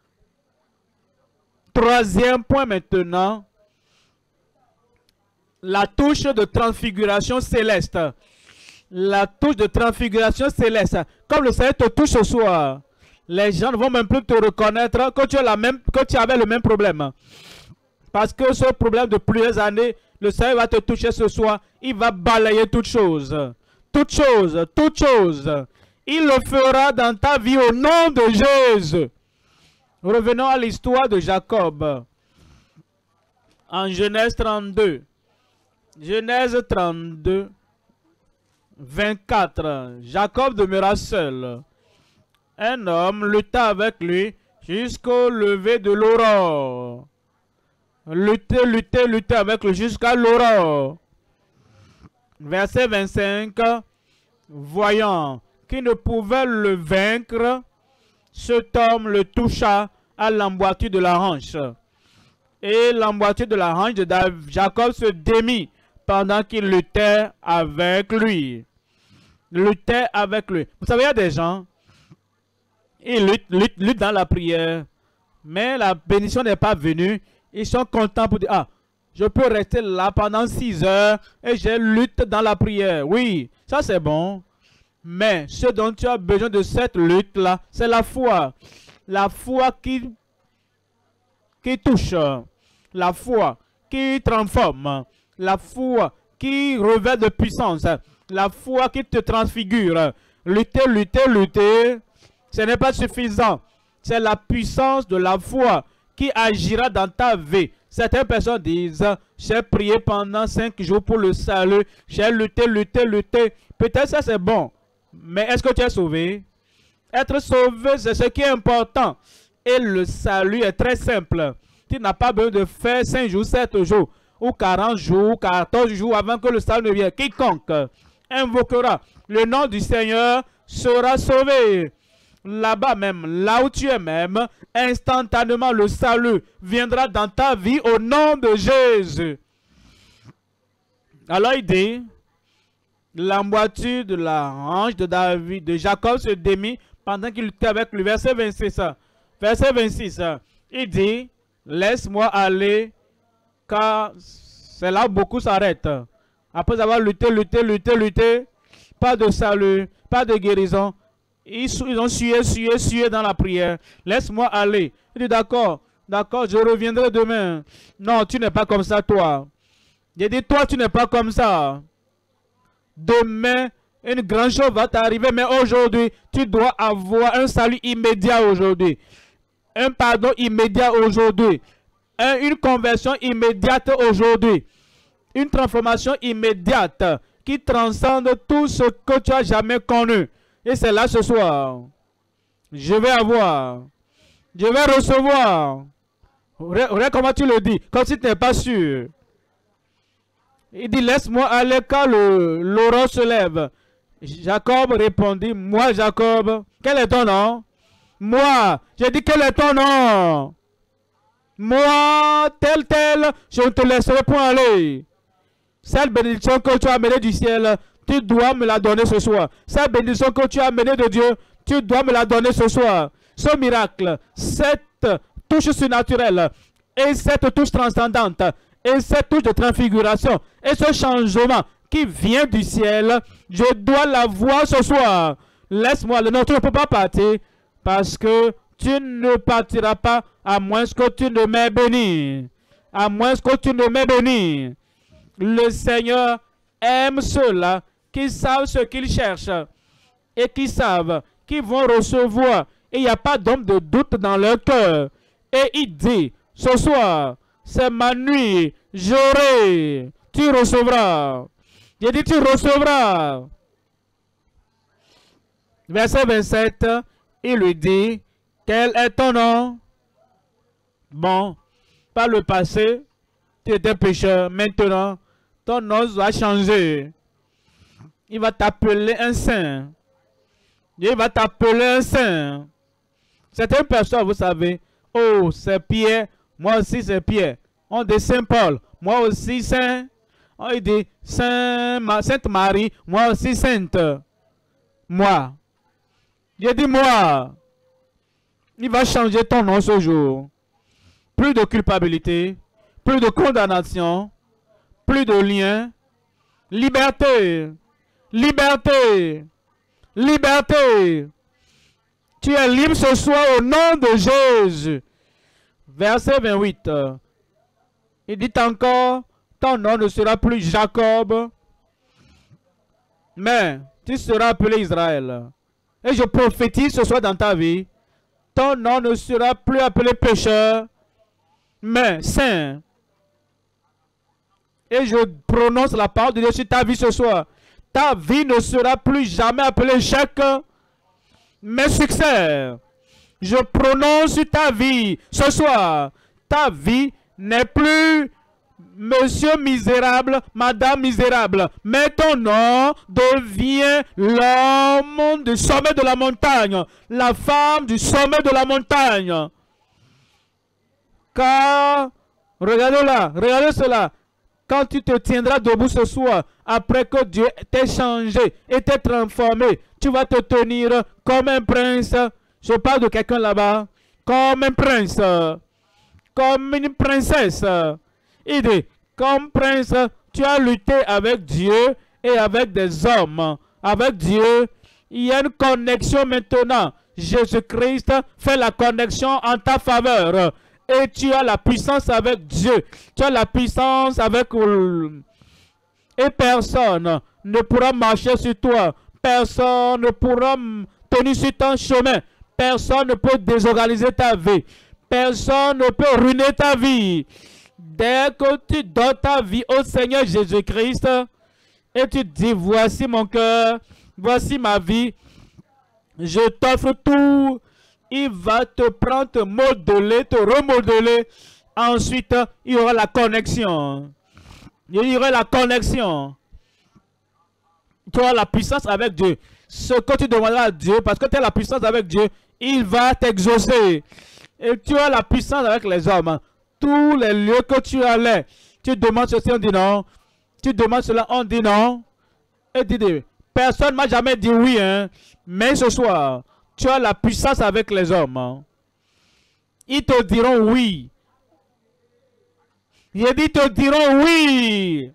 Troisième point maintenant. La touche de transfiguration céleste. La touche de transfiguration céleste. Comme le Seigneur te touche ce soir, les gens ne vont même plus te reconnaître que tu, as la même, que tu avais le même problème. Parce que ce problème de plusieurs années, le Seigneur va te toucher ce soir. Il va balayer toutes choses. Toutes choses, toutes choses. Il le fera dans ta vie au nom de Jésus. Revenons à l'histoire de Jacob. En Genèse trente-deux. Genèse trente-deux, vingt-quatre. Jacob demeura seul. Un homme lutta avec lui jusqu'au lever de l'aurore. Lutter, lutter, lutter avec lui jusqu'à l'aurore. Verset vingt-cinq. Voyant qu'il ne pouvait le vaincre, cet homme le toucha à l'emboîture de la hanche. Et l'emboîture de la hanche de Jacob se démit pendant qu'il luttait avec lui. Luttait avec lui. Vous savez, il y a des gens, ils luttent, luttent, luttent dans la prière, mais la bénédiction n'est pas venue. Ils sont contents pour dire, ah, je peux rester là pendant six heures et je lutte dans la prière. Oui, ça c'est bon. Mais ce dont tu as besoin de cette lutte-là, c'est la foi. La foi qui, qui touche. La foi qui transforme. La foi qui revêt de puissance. La foi qui te transfigure. Lutter, lutter, lutter, ce n'est pas suffisant. C'est la puissance de la foi qui agira dans ta vie. Certaines personnes disent, j'ai prié pendant cinq jours pour le salut. J'ai lutté, lutté, lutté. Peut-être ça c'est bon. Mais est-ce que tu es sauvé? Être sauvé, c'est ce qui est important. Et le salut est très simple. Tu n'as pas besoin de faire cinq jours, sept jours, ou quarante jours, quatorze jours avant que le salut ne vienne. Quiconque invoquera le nom du Seigneur sera sauvé. Là-bas même, là où tu es même, instantanément le salut viendra dans ta vie au nom de Jésus. Alors il dit, l'emboîture de la hanche de David, de Jacob se démit pendant qu'il était avec lui. Verset vingt-six. Verset vingt-six. Il dit, laisse-moi aller, car c'est là où beaucoup s'arrêtent. Après avoir lutté, lutté, lutté, lutté, pas de salut, pas de guérison. Ils, ils ont sué, sué, sué dans la prière. Laisse-moi aller. Il dit, d'accord, d'accord, je reviendrai demain. Non, tu n'es pas comme ça, toi. J'ai dit, toi, tu n'es pas comme ça. Demain, une grande chose va t'arriver, mais aujourd'hui, tu dois avoir un salut immédiat aujourd'hui. Un pardon immédiat aujourd'hui. Un, une conversion immédiate aujourd'hui. Une transformation immédiate qui transcende tout ce que tu as jamais connu. Et c'est là ce soir. Je vais avoir. Je vais recevoir. Regarde comment tu le dis, comme si tu n'es pas sûr. Il dit, laisse-moi aller quand l'aurore se lève. Jacob répondit, moi Jacob, quel est ton nom? Moi, j'ai dit, quel est ton nom? Moi, tel, tel, je ne te laisserai point aller. Cette bénédiction que tu as amenée du ciel, tu dois me la donner ce soir. Cette bénédiction que tu as amenée de Dieu, tu dois me la donner ce soir. Ce miracle, cette touche surnaturelle et cette touche transcendante et cette touche de transfiguration et ce changement qui vient du ciel, je dois la voir ce soir. Laisse-moi le nom, tu ne peux pas partir parce que tu ne partiras pas à moins que tu ne m'aies béni. À moins que tu ne m'aies béni. Le Seigneur aime ceux-là qui savent ce qu'ils cherchent et qui savent qu'ils vont recevoir. Et il n'y a pas d'homme de doute dans leur cœur. Et il dit, ce soir, c'est ma nuit, j'aurai, tu recevras. Il dit, tu recevras. Verset vingt-sept, il lui dit, quel est ton nom? Bon, par le passé, tu étais pécheur. Maintenant, ton nom va changer. Il va t'appeler un saint. Il va t'appeler un saint. Certaines personnes, vous savez, oh, c'est Pierre, moi aussi c'est Pierre. On dit Saint Paul, moi aussi Saint. On dit Saint Ma, Sainte Marie, moi aussi Sainte. Moi. J'ai dit moi. Il va changer ton nom ce jour. Plus de culpabilité, plus de condamnation, plus de lien. Liberté. Liberté. Liberté. Tu es libre ce soir au nom de Jésus. Verset vingt-huit. Il dit encore, ton nom ne sera plus Jacob, mais tu seras appelé Israël. Et je prophétise ce soir dans ta vie, ton nom ne sera plus appelé pécheur, mais saint. Et je prononce la parole de Dieu sur ta vie ce soir. Ta vie ne sera plus jamais appelée échec, mais succès. Je prononce sur ta vie ce soir. Ta vie n'est plus monsieur misérable, madame misérable, mais ton nom devient l'homme du sommet de la montagne, la femme du sommet de la montagne. Car, regardez là, regardez cela, quand tu te tiendras debout ce soir, après que Dieu t'ait changé et t'ait transformé, tu vas te tenir comme un prince. Je parle de quelqu'un là-bas, comme un prince, comme une princesse. Il dit, comme prince, tu as lutté avec Dieu et avec des hommes. Avec Dieu, il y a une connexion maintenant. Jésus-Christ fait la connexion en ta faveur. Et tu as la puissance avec Dieu. Tu as la puissance avec... Et personne ne pourra marcher sur toi. Personne ne pourra tenir sur ton chemin. Personne ne peut désorganiser ta vie. Personne ne peut ruiner ta vie. Dès que tu donnes ta vie au Seigneur Jésus-Christ et tu dis, voici mon cœur, voici ma vie, je t'offre tout, il va te prendre, te modeler, te remodeler. Ensuite, il y aura la connexion. Il y aura la connexion. Tu auras la puissance avec Dieu. Ce que tu demanderas à Dieu, parce que tu as la puissance avec Dieu, il va t'exaucer. Et tu as la puissance avec les hommes. Tous les lieux que tu allais, tu demandes ceci, on dit non. Tu demandes cela, on dit non. Et tu dis, personne ne m'a jamais dit oui, hein. Mais ce soir, tu as la puissance avec les hommes. Hein. Ils te diront oui. J'ai dit, te diront oui.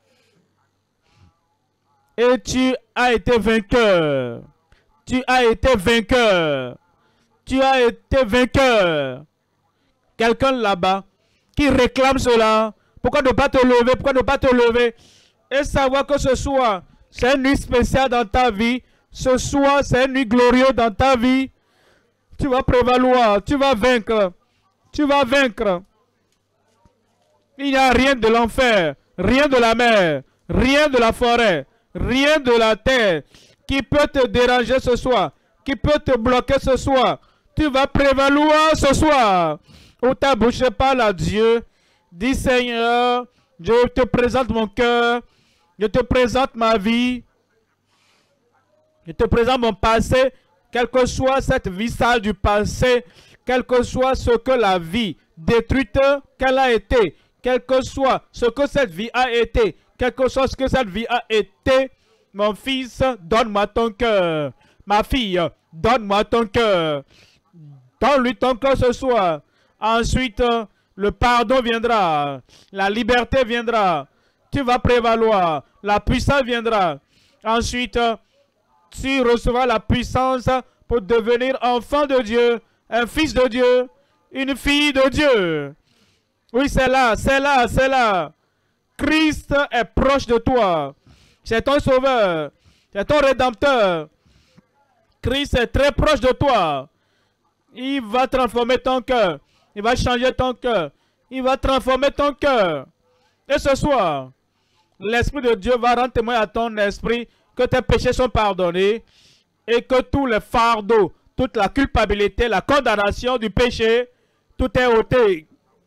Et tu as été vainqueur. Tu as été vainqueur. Tu as été vainqueur. Quelqu'un là-bas qui réclame cela. Pourquoi ne pas te lever? Pourquoi ne pas te lever? Et savoir que ce soir, c'est une nuit spéciale dans ta vie. Ce soir, c'est une nuit glorieuse dans ta vie. Tu vas prévaloir. Tu vas vaincre. Tu vas vaincre. Il n'y a rien de l'enfer. Rien de la mer. Rien de la forêt. Rien de la terre qui peut te déranger ce soir. Qui peut te bloquer ce soir. Tu vas prévaloir ce soir. Ou ta bouche parle à Dieu. Dis Seigneur, je te présente mon cœur. Je te présente ma vie. Je te présente mon passé. Quelle que soit cette vie sale du passé. Quel que soit ce que la vie détruite qu'elle a été. Quel que soit ce que cette vie a été. Quel que soit ce que cette vie a été. Mon fils, donne-moi ton cœur. Ma fille, donne-moi ton cœur. Donne-lui ton cœur ce soir. Ensuite, le pardon viendra. La liberté viendra. Tu vas prévaloir. La puissance viendra. Ensuite, tu recevras la puissance pour devenir enfant de Dieu. Un fils de Dieu. Une fille de Dieu. Oui, c'est là, c'est là, c'est là. Christ est proche de toi. C'est ton sauveur. C'est ton rédempteur. Christ est très proche de toi. Il va transformer ton cœur. Il va changer ton cœur. Il va transformer ton cœur. Et ce soir, l'Esprit de Dieu va rendre témoin à ton esprit que tes péchés sont pardonnés et que tous les fardeaux, toute la culpabilité, la condamnation du péché, tout est ôté.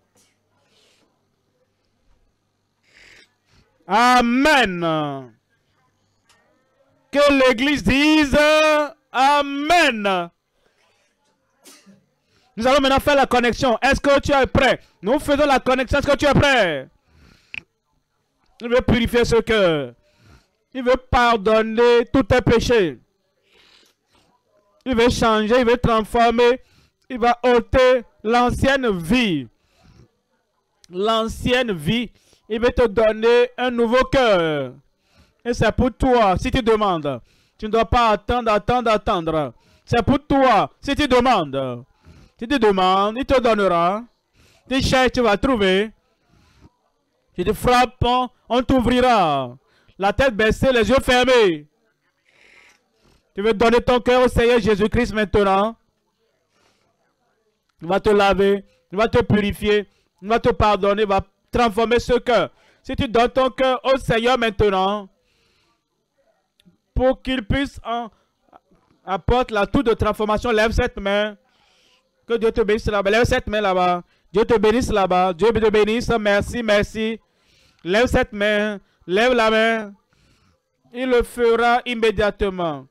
Amen. Que l'Église dise Amen. Nous allons maintenant faire la connexion. Est-ce que tu es prêt? Nous faisons la connexion. Est-ce que tu es prêt? Il veut purifier ce cœur. Il veut pardonner tous tes péchés. Il veut changer, il veut transformer. Il va ôter l'ancienne vie. L'ancienne vie. Il veut te donner un nouveau cœur. Et c'est pour toi, si tu demandes. Tu ne dois pas attendre, attendre, attendre. C'est pour toi, si tu demandes. Si tu demandes, il te donnera. Tu cherches, tu vas trouver. Tu te frappes, on t'ouvrira. La tête baissée, les yeux fermés. Tu veux donner ton cœur au Seigneur Jésus-Christ maintenant. Il va te laver, il va te purifier, il va te pardonner, il va transformer ce cœur. Si tu donnes ton cœur au Seigneur maintenant, pour qu'il puisse en apporter la toute de transformation, lève cette main. Que Dieu te bénisse là-bas. Lève cette main là-bas. Dieu te bénisse là-bas. Dieu te bénisse. Merci, merci. Lève cette main. Lève la main. Il le fera immédiatement.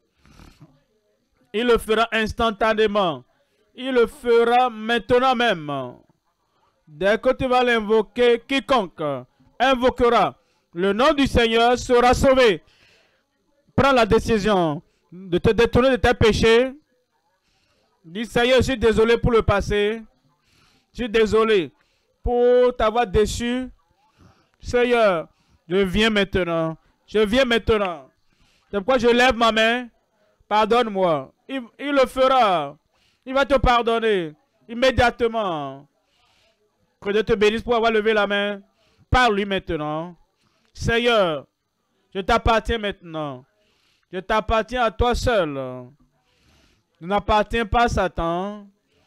Il le fera instantanément. Il le fera maintenant même. Dès que tu vas l'invoquer, quiconque invoquera le nom du Seigneur sera sauvé. Prends la décision de te détourner de tes péchés. Dis, Seigneur, je suis désolé pour le passé. Je suis désolé pour t'avoir déçu. Seigneur, je viens maintenant. Je viens maintenant. C'est pourquoi je lève ma main. Pardonne-moi. Il, il le fera. Il va te pardonner immédiatement. Que Dieu te bénisse pour avoir levé la main. Parle-lui maintenant. Seigneur, je t'appartiens maintenant. Je t'appartiens à toi seul. Je n'appartiens pas à Satan.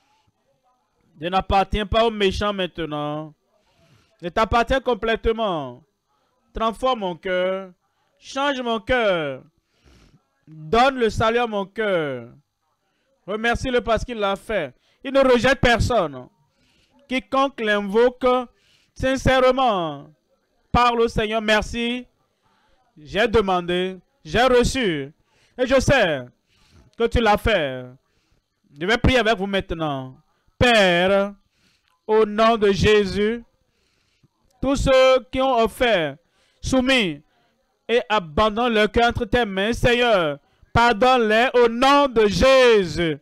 Je n'appartiens pas aux méchants maintenant. Je t'appartiens complètement. Transforme mon cœur. Change mon cœur. Donne le salut à mon cœur. Remercie-le parce qu'il l'a fait. Il ne rejette personne. Quiconque l'invoque sincèrement, parle au Seigneur. Merci. J'ai demandé. J'ai reçu. Et je sais que tu l'as fait. Je vais prier avec vous maintenant. Père, au nom de Jésus, tous ceux qui ont offert, soumis et abandonnent leur cœur entre tes mains, Seigneur, pardonne-les au nom de Jésus.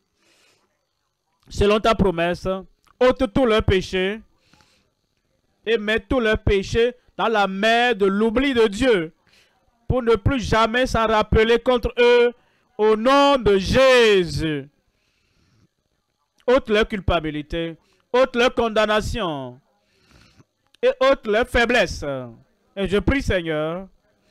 Selon ta promesse, ôte tous leurs péchés et mets tous leurs péchés dans la mer de l'oubli de Dieu pour ne plus jamais s'en rappeler contre eux au nom de Jésus. Ôte leur culpabilité, ôte leur condamnation et ôte leur faiblesse. Et je prie, Seigneur,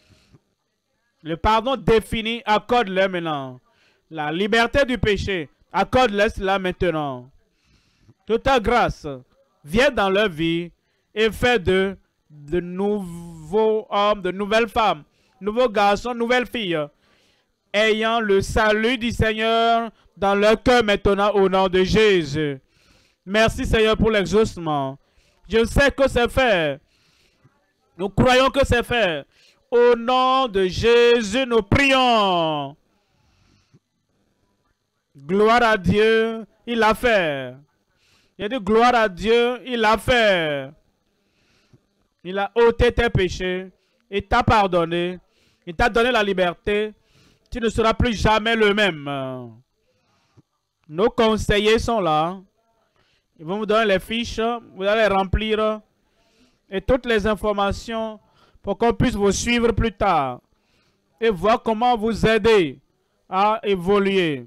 le pardon défini, accorde-leur maintenant. La liberté du péché, accorde-leur cela maintenant. Toute ta grâce, viens dans leur vie et fais de, de nouveaux hommes, de nouvelles femmes, nouveaux garçons, nouvelles filles, ayant le salut du Seigneur dans leur cœur maintenant au nom de Jésus. Merci Seigneur pour l'exaucement. Je sais que c'est fait. Nous croyons que c'est fait. Au nom de Jésus, nous prions. Gloire à Dieu, il l'a fait. Il a dit gloire à Dieu, il l'a fait. Il a ôté tes péchés, il t'a pardonné, il t'a donné la liberté. Tu ne seras plus jamais le même. Nos conseillers sont là. Ils vont vous donner les fiches, vous allez les remplir et toutes les informations pour qu'on puisse vous suivre plus tard et voir comment vous aider à évoluer.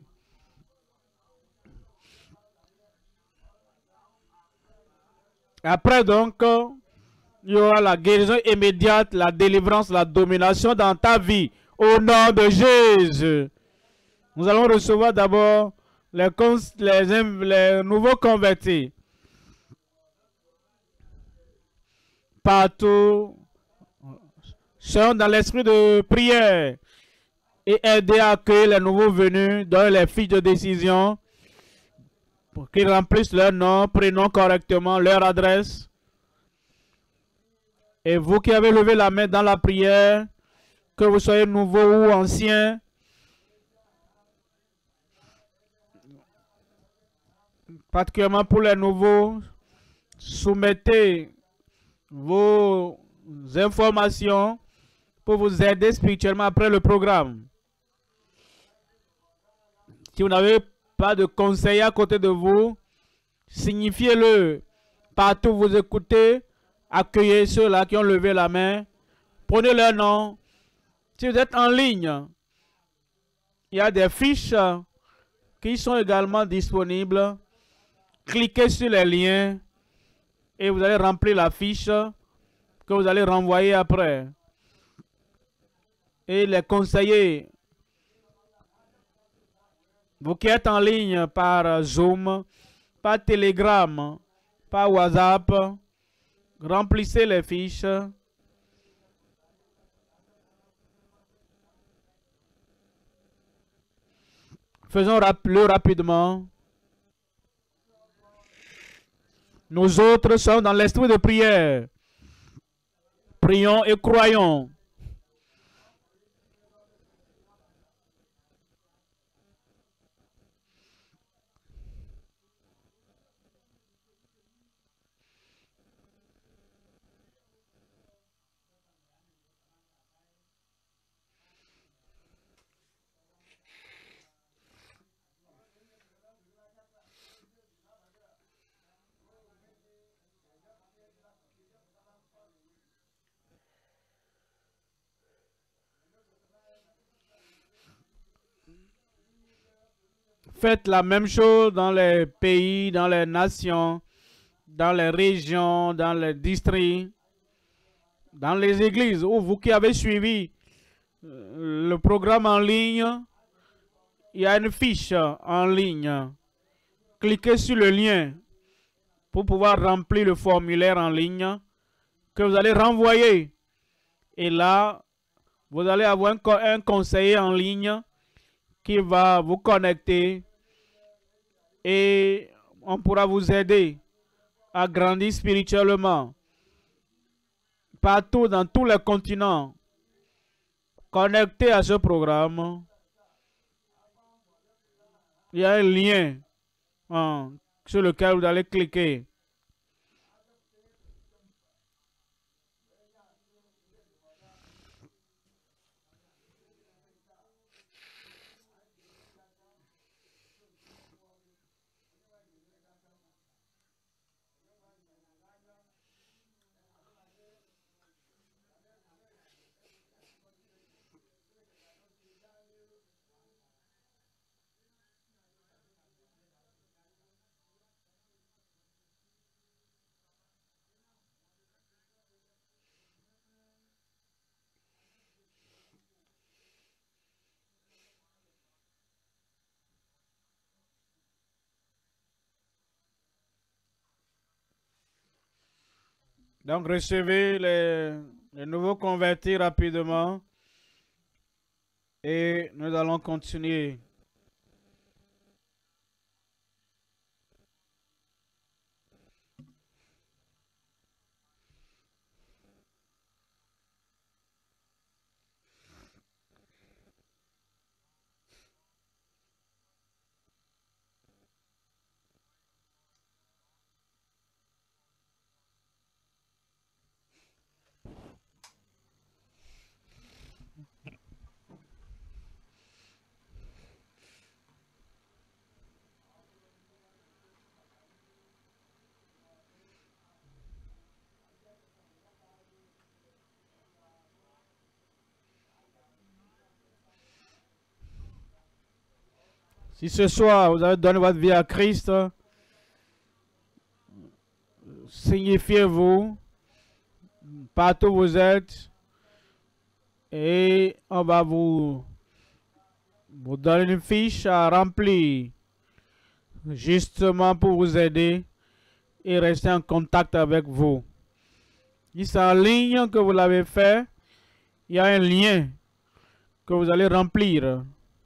Après donc, il y aura la guérison immédiate, la délivrance, la domination dans ta vie. Au nom de Jésus. Nous allons recevoir d'abord les, les, les nouveaux convertis. Partout, sont dans l'esprit de prière. et aider à accueillir les nouveaux venus dans les fiches de décision pour qu'ils remplissent leur nom, prénom correctement, leur adresse. Et vous qui avez levé la main dans la prière, que vous soyez nouveau ou ancien, particulièrement pour les nouveaux, soumettez vos informations pour vous aider spirituellement après le programme. Si vous n'avez pas de conseiller à côté de vous, signifiez-le partout où vous écoutez. Accueillez ceux-là qui ont levé la main. Prenez leur nom. Si vous êtes en ligne, il y a des fiches qui sont également disponibles. Cliquez sur les liens et vous allez remplir la fiche que vous allez renvoyer après. Et les conseillers, vous qui êtes en ligne par Zoom, par Telegram, par WhatsApp, remplissez les fiches. Faisons le rapidement. Nous autres sommes dans l'esprit de prière. Prions et croyons. Faites la même chose dans les pays, dans les nations, dans les régions, dans les districts, dans les églises. Ou vous qui avez suivi le programme en ligne, il y a une fiche en ligne. Cliquez sur le lien pour pouvoir remplir le formulaire en ligne que vous allez renvoyer. Et là, vous allez avoir un, un conseiller en ligne qui va vous connecter et on pourra vous aider à grandir spirituellement partout dans tous les continents. Connecté à ce programme, il y a un lien hein, sur lequel vous allez cliquer. Donc, recevez les, les nouveaux convertis rapidement et nous allons continuer. Si ce soir vous avez donné votre vie à Christ, signifiez-vous partout où vous êtes et on va vous, vous donner une fiche à remplir justement pour vous aider et rester en contact avec vous. Si c'est en ligne que vous l'avez fait, il y a un lien que vous allez remplir.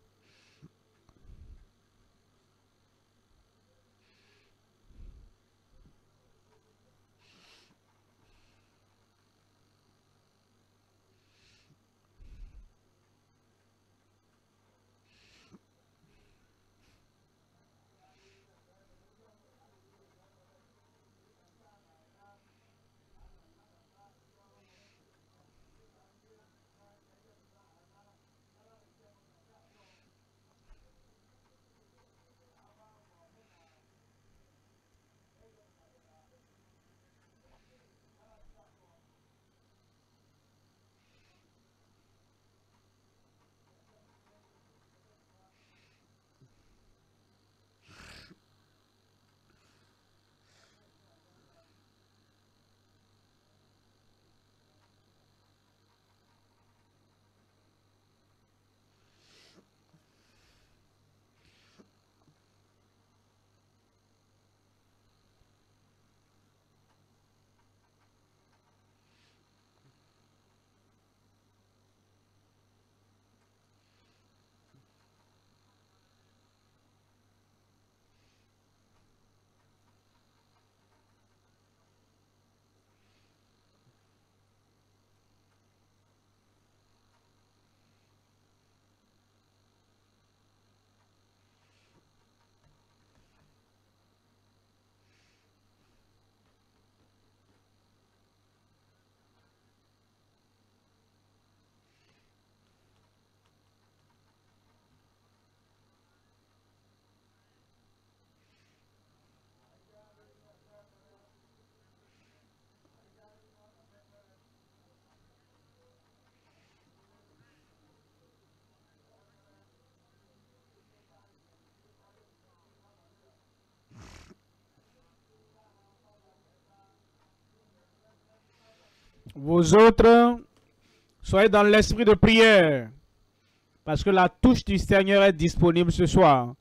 Vous autres, soyez dans l'esprit de prière. Parce que la touche du Seigneur est disponible ce soir.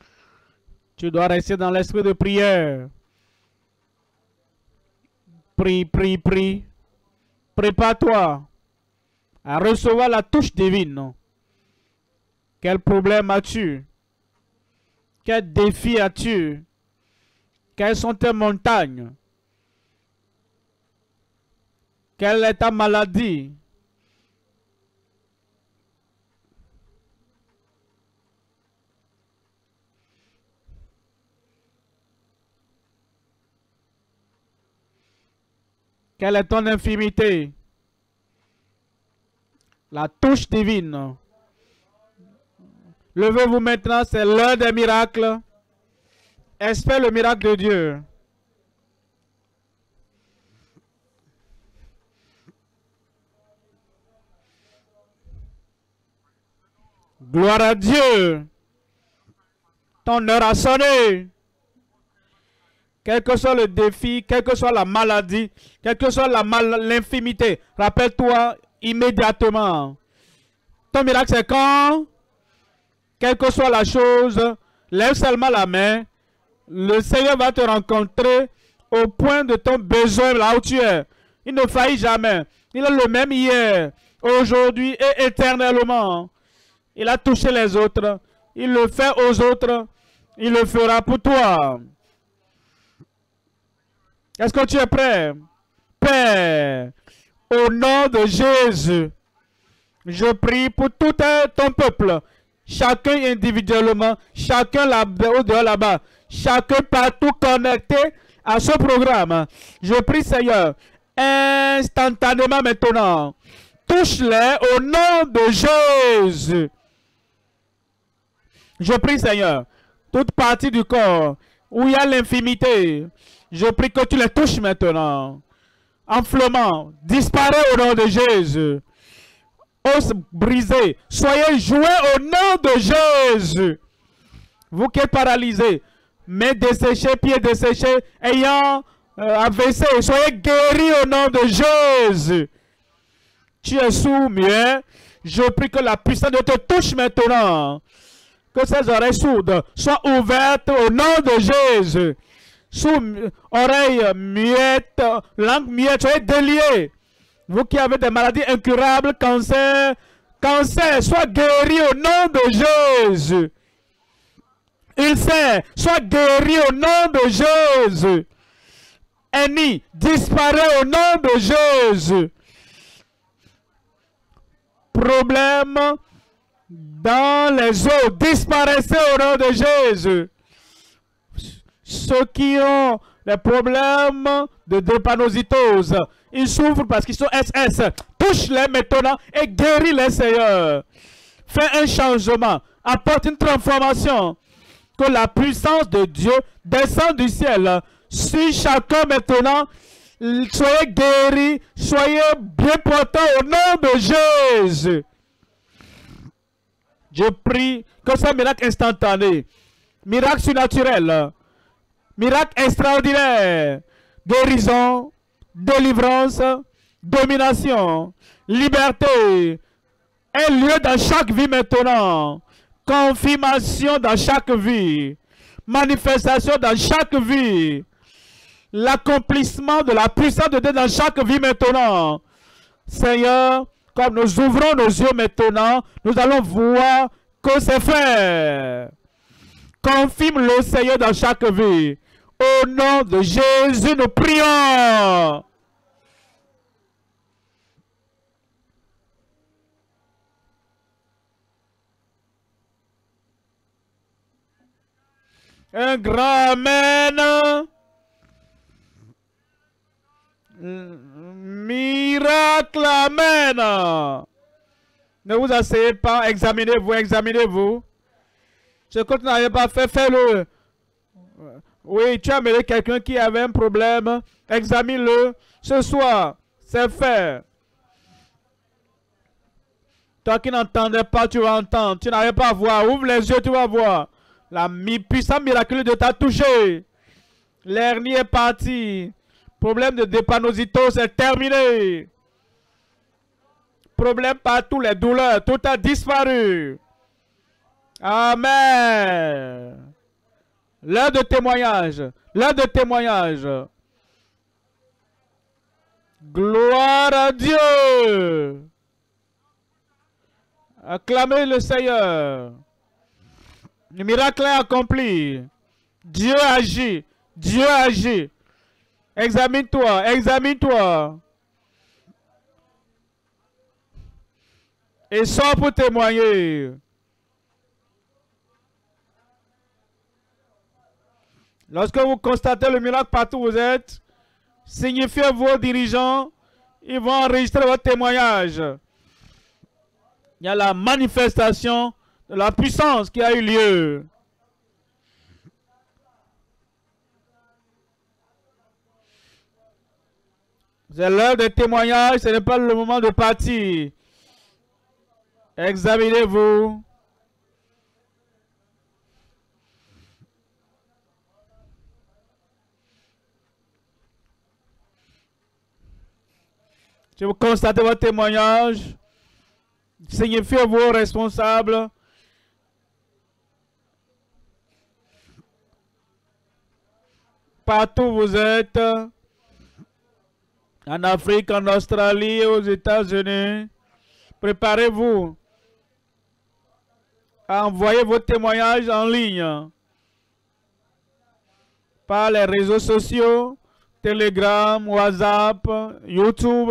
Tu dois rester dans l'esprit de prière. Prie, prie, prie. Prépare-toi à recevoir la touche divine. Quel problème as-tu? Quel défi as-tu? Quelles sont tes montagnes? Quelle est ta maladie? Quelle est ton infirmité? La touche divine. Levez-vous maintenant, c'est l'heure des miracles. Espère le miracle de Dieu. Gloire à Dieu. Ton heure a sonné. Quel que soit le défi, quelle que soit la maladie, quelle que soit l'infimité, rappelle-toi immédiatement. Ton miracle, c'est quand? Quelle que soit la chose, lève seulement la main. Le Seigneur va te rencontrer au point de ton besoin là où tu es. Il ne faillit jamais. Il est le même hier, aujourd'hui et éternellement. Il a touché les autres. Il le fait aux autres. Il le fera pour toi. Est-ce que tu es prêt? Père, au nom de Jésus, je prie pour tout ton peuple, chacun individuellement, chacun là-bas, là-bas, chacun partout connecté à ce programme. Je prie, Seigneur, instantanément maintenant, touche-les au nom de Jésus. Je prie, Seigneur, toute partie du corps où il y a l'infimité, je prie que tu les touches maintenant. Enflement, disparaît au nom de Jésus. Os brisés, soyez joués au nom de Jésus. Vous qui êtes paralysés, mains desséchées, pieds desséchés, ayant euh, A V C, soyez guéris au nom de Jésus. Tu es sourd, muet. Je prie que la puissance de te touche maintenant. Que ces oreilles sourdes soient ouvertes au nom de Jésus. Sous oreilles muettes, langue muette, soyez déliés. Vous qui avez des maladies incurables, cancer, Cancer, sois guéri au nom de Jésus. Ulcère, sois guéri au nom de Jésus. Ennemi, disparaît au nom de Jésus. Problème dans les os, disparaissez au nom de Jésus. Ceux qui ont des problèmes de drépanocytose, ils souffrent parce qu'ils sont S S. Touche-les maintenant et guéris-les, Seigneur. Fais un changement, apporte une transformation. Que la puissance de Dieu descende du ciel sur chacun maintenant. Soyez guéris, soyez bien portants au nom de Jésus. Je prie que ce miracle instantané, miracle surnaturel, miracle extraordinaire, guérison, délivrance, domination, liberté, ait lieu dans chaque vie maintenant. Confirmation dans chaque vie, manifestation dans chaque vie, l'accomplissement de la puissance de Dieu dans chaque vie maintenant. Seigneur, comme nous ouvrons nos yeux maintenant, nous allons voir que c'est fait. Confirme le Seigneur dans chaque vie. Au nom de Jésus, nous prions. Un grand Amen. Miracle, Amen. Ne vous asseyez pas, examinez-vous, examinez-vous. Ce que tu n'avais pas fait, fais-le. Oui, tu as amené quelqu'un qui avait un problème, examine-le. Ce soir, c'est fait. Toi qui n'entendais pas, tu vas entendre. Tu n'avais pas à voir. Ouvre les yeux, tu vas voir. La puissance miraculeuse de t'a touché. L'hernie est partie. Problème de drépanocytose est terminé. Problème partout, les douleurs, tout a disparu. Amen. L'heure de témoignage. L'heure de témoignage. Gloire à Dieu. Acclamez le Seigneur. Le miracle est accompli. Dieu agit. Dieu agit. Examine-toi. Examine-toi. Et sors pour témoigner. Lorsque vous constatez le miracle partout où vous êtes, signifiez vos dirigeants. Ils vont enregistrer votre témoignage. Il y a la manifestation de la puissance qui a eu lieu. C'est l'heure de témoignage, ce n'est pas le moment de partir. Examinez-vous. Si vous constatez votre témoignage, signifiez vos responsables. Partout où vous êtes, en Afrique, en Australie, aux États-Unis, préparez-vous à envoyer vos témoignages en ligne par les réseaux sociaux, Telegram, WhatsApp, YouTube.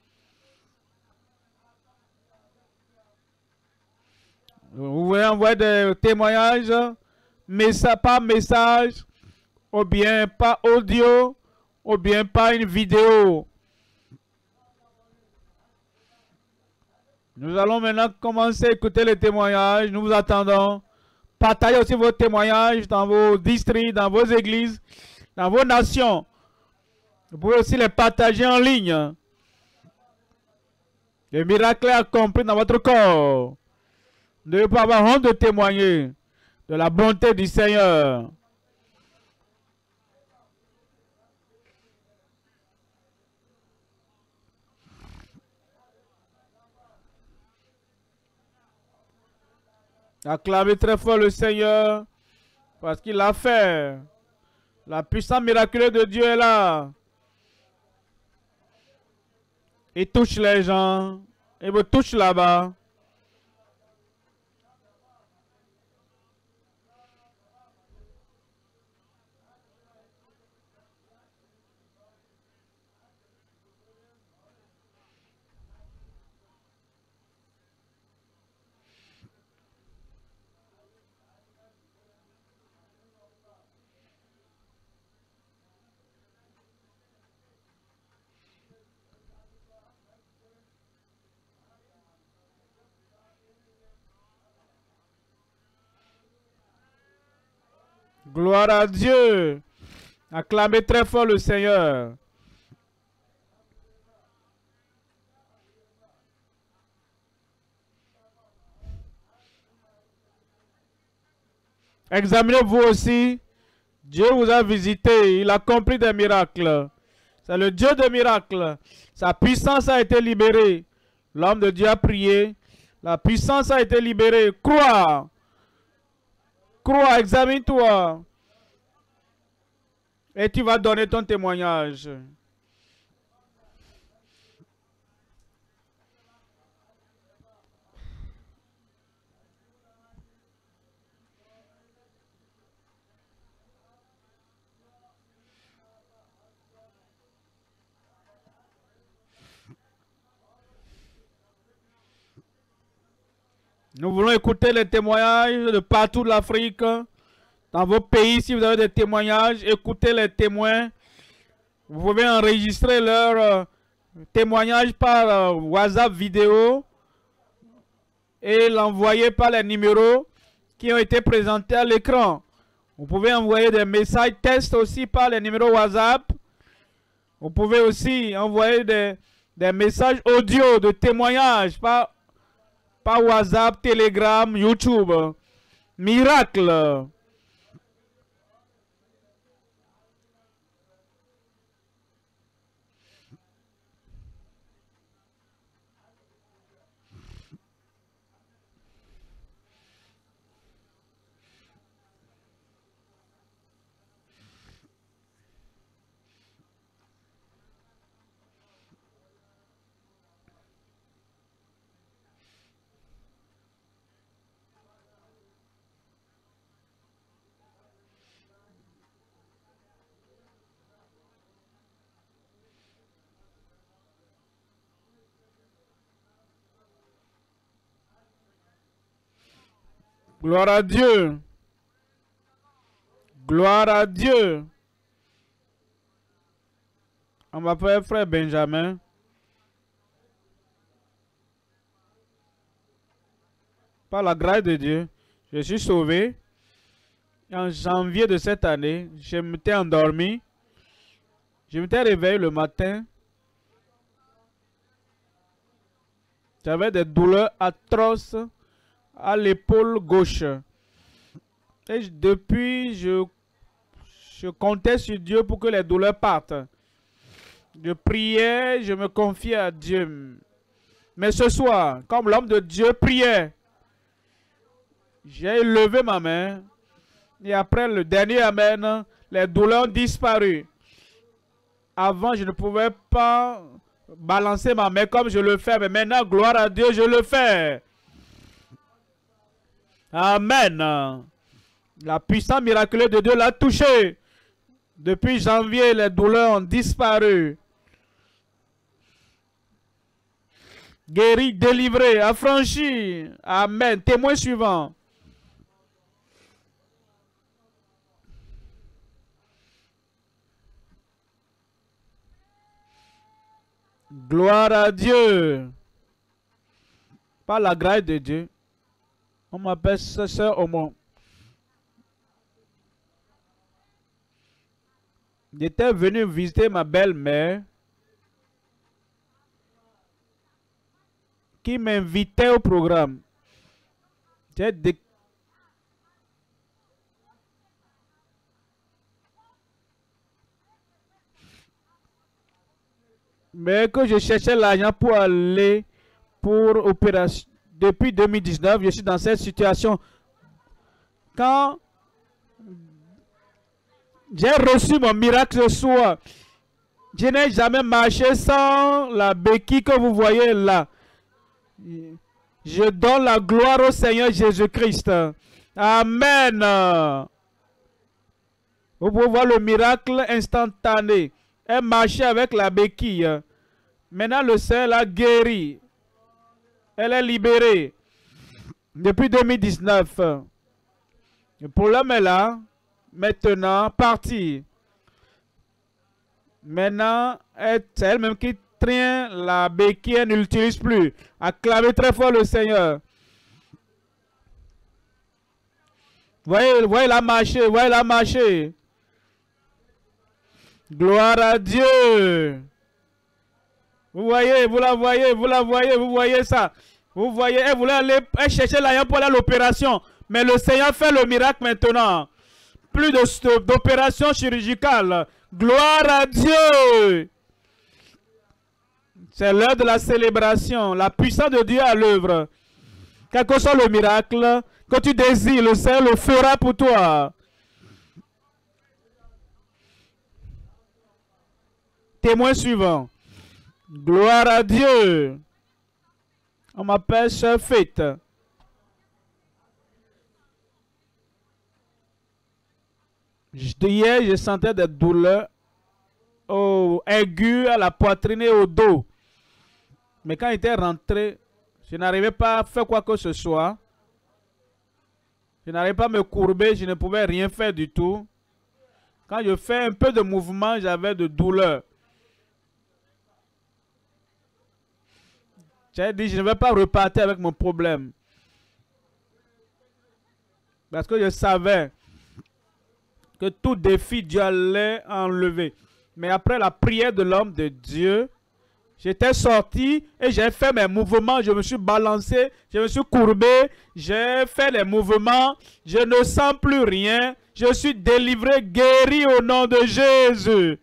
Vous pouvez envoyer des témoignages, message, par message, ou bien par audio, ou bien par une vidéo. Nous allons maintenant commencer à écouter les témoignages. Nous vous attendons. Partagez aussi vos témoignages dans vos districts, dans vos églises, dans vos nations. Vous pouvez aussi les partager en ligne. Le miracle est accompli dans votre corps. Vous ne devez pas avoir honte de témoigner de la bonté du Seigneur. Acclamez très fort le Seigneur parce qu'il l'a fait. La puissance miraculeuse de Dieu est là. Il touche les gens. Il vous touche là-bas. Gloire à Dieu. Acclamez très fort le Seigneur. Examinez-vous aussi. Dieu vous a visité. Il a accompli des miracles. C'est le Dieu des miracles. Sa puissance a été libérée. L'homme de Dieu a prié. La puissance a été libérée. Crois. Crois, examine-toi. Et tu vas donner ton témoignage. Nous voulons écouter les témoignages de partout de l'Afrique. Dans vos pays, si vous avez des témoignages, écoutez les témoins. Vous pouvez enregistrer leurs euh, témoignages par euh, WhatsApp vidéo et l'envoyer par les numéros qui ont été présentés à l'écran. Vous pouvez envoyer des messages tests aussi par les numéros WhatsApp. Vous pouvez aussi envoyer des, des messages audio de témoignages par Par WhatsApp, Telegram, YouTube. Miracle. Gloire à Dieu. Gloire à Dieu. On m'appelle frère Benjamin. Par la grâce de Dieu, je suis sauvé. En janvier de cette année, je m'étais endormi. Je m'étais réveillé le matin. J'avais des douleurs atroces à l'épaule gauche. Et depuis, je, je comptais sur Dieu pour que les douleurs partent. Je priais, je me confiais à Dieu. Mais ce soir, comme l'homme de Dieu priait, j'ai levé ma main. Et après le dernier Amen, les douleurs ont disparu. Avant, je ne pouvais pas balancer ma main comme je le fais. Mais maintenant, gloire à Dieu, je le fais. Amen. La puissance miraculeuse de Dieu l'a touché. Depuis janvier, les douleurs ont disparu. Guéri, délivré, affranchi. Amen. Témoin suivant. Gloire à Dieu. Par la grâce de Dieu. On m'appelle sœur Omo. J'étais venu visiter ma belle-mère qui m'invitait au programme. J'ai dé... Mais que je cherchais l'argent pour aller pour opération. Depuis deux mille dix-neuf, je suis dans cette situation. Quand j'ai reçu mon miracle ce soir, je n'ai jamais marché sans la béquille que vous voyez là. Je donne la gloire au Seigneur Jésus-Christ. Amen. Vous pouvez voir le miracle instantané. Elle marchait avec la béquille. Maintenant, le Seigneur l'a guéri. Elle est libérée. Depuis deux mille dix-neuf. Le problème est là. Maintenant, parti. Maintenant, c'est elle-même qui traîne la béquille. Elle ne l'utilise plus. Acclamez très fort le Seigneur. Voyez, voyez la marcher, voyez la marcher. Gloire à Dieu. Vous voyez, vous la voyez, vous la voyez, vous voyez ça. Vous voyez, elle voulait aller elle chercher l'argent pour aller à l'opération. Mais le Seigneur fait le miracle maintenant. Plus d'opération chirurgicale. Gloire à Dieu. C'est l'heure de la célébration. La puissance de Dieu à l'œuvre. Quel que soit le miracle que tu désires, le Seigneur le fera pour toi. Témoin suivant. Gloire à Dieu. On m'appelle Sœur Faith. Hier, je sentais des douleurs au, aiguës à la poitrine et au dos. Mais quand j'étais rentré, je n'arrivais pas à faire quoi que ce soit. Je n'arrivais pas à me courber, je ne pouvais rien faire du tout. Quand je fais un peu de mouvement, j'avais de douleur. J'ai dit, je ne vais pas repartir avec mon problème. Parce que je savais que tout défi, Dieu allait enlever. Mais après la prière de l'homme de Dieu, j'étais sorti et j'ai fait mes mouvements. Je me suis balancé, je me suis courbé, j'ai fait les mouvements. Je ne sens plus rien. Je suis délivré, guéri au nom de Jésus.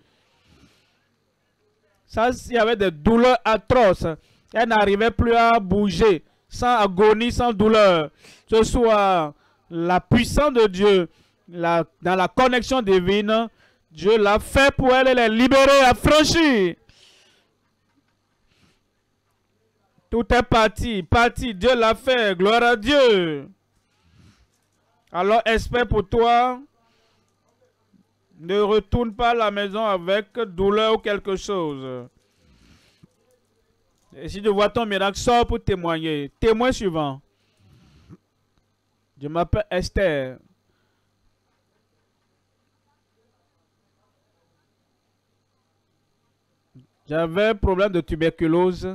Ça, il y avait des douleurs atroces. Elle n'arrivait plus à bouger, sans agonie, sans douleur. Ce soit la puissance de Dieu, la, dans la connexion divine, Dieu l'a fait pour elle, elle est libérée, affranchie. Tout est parti, parti, Dieu l'a fait, gloire à Dieu. Alors espère pour toi, ne retourne pas à la maison avec douleur ou quelque chose. Et si tu vois ton miracle, sors pour témoigner. Témoin suivant. Je m'appelle Esther. J'avais un problème de tuberculose.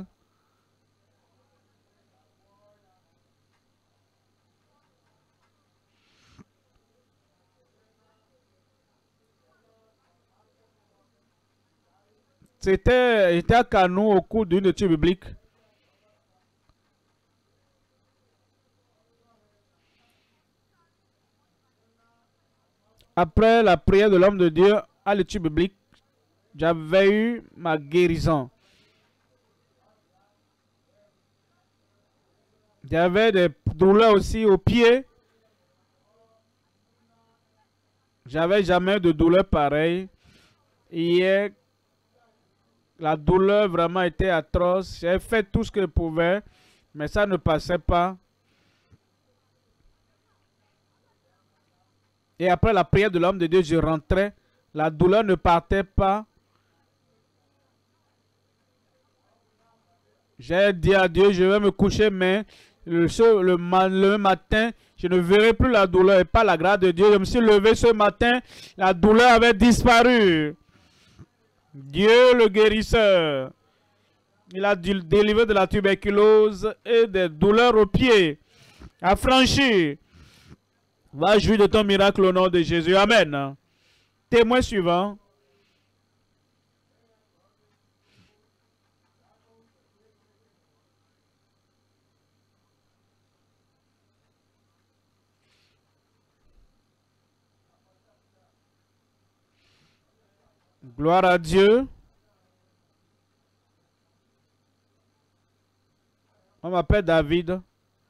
C'était, j'étais à Canou au cours d'une étude biblique. Après la prière de l'homme de Dieu à l'étude biblique, j'avais eu ma guérison. J'avais des douleurs aussi aux pieds. J'avais jamais de douleur pareille. Hier, la douleur vraiment était atroce. J'ai fait tout ce que je pouvais, mais ça ne passait pas. Et après la prière de l'homme de Dieu, je rentrais. La douleur ne partait pas. J'ai dit à Dieu, je vais me coucher, mais le, le, le matin, je ne verrai plus la douleur. Et par la grâce de Dieu, je me suis levé ce matin, la douleur avait disparu. Dieu le guérisseur. Il a délivré de la tuberculose et des douleurs aux pieds. Affranchi. Va jouir de ton miracle au nom de Jésus. Amen. Témoin suivant. Gloire à Dieu. On m'appelle David.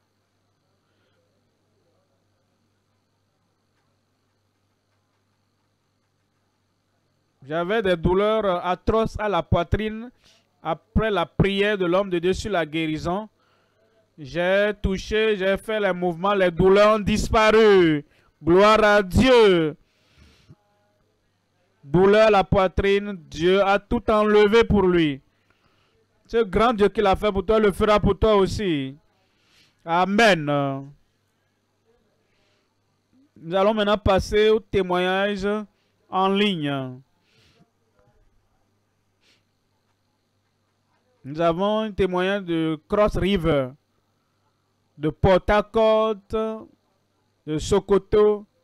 J'avais des douleurs atroces à la poitrine après la prière de l'homme de Dieu sur la guérison. J'ai touché, j'ai fait les mouvements, les douleurs ont disparu. Gloire à Dieu. Douleur à la poitrine, Dieu a tout enlevé pour lui. Ce grand Dieu qu'il a fait pour toi, le fera pour toi aussi. Amen. Nous allons maintenant passer au témoignage en ligne. Nous avons un témoignage de Cross River, de Port Harcourt, de Sokoto.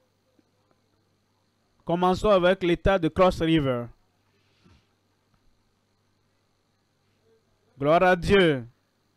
Commençons avec l'état de Cross River. Gloire à Dieu.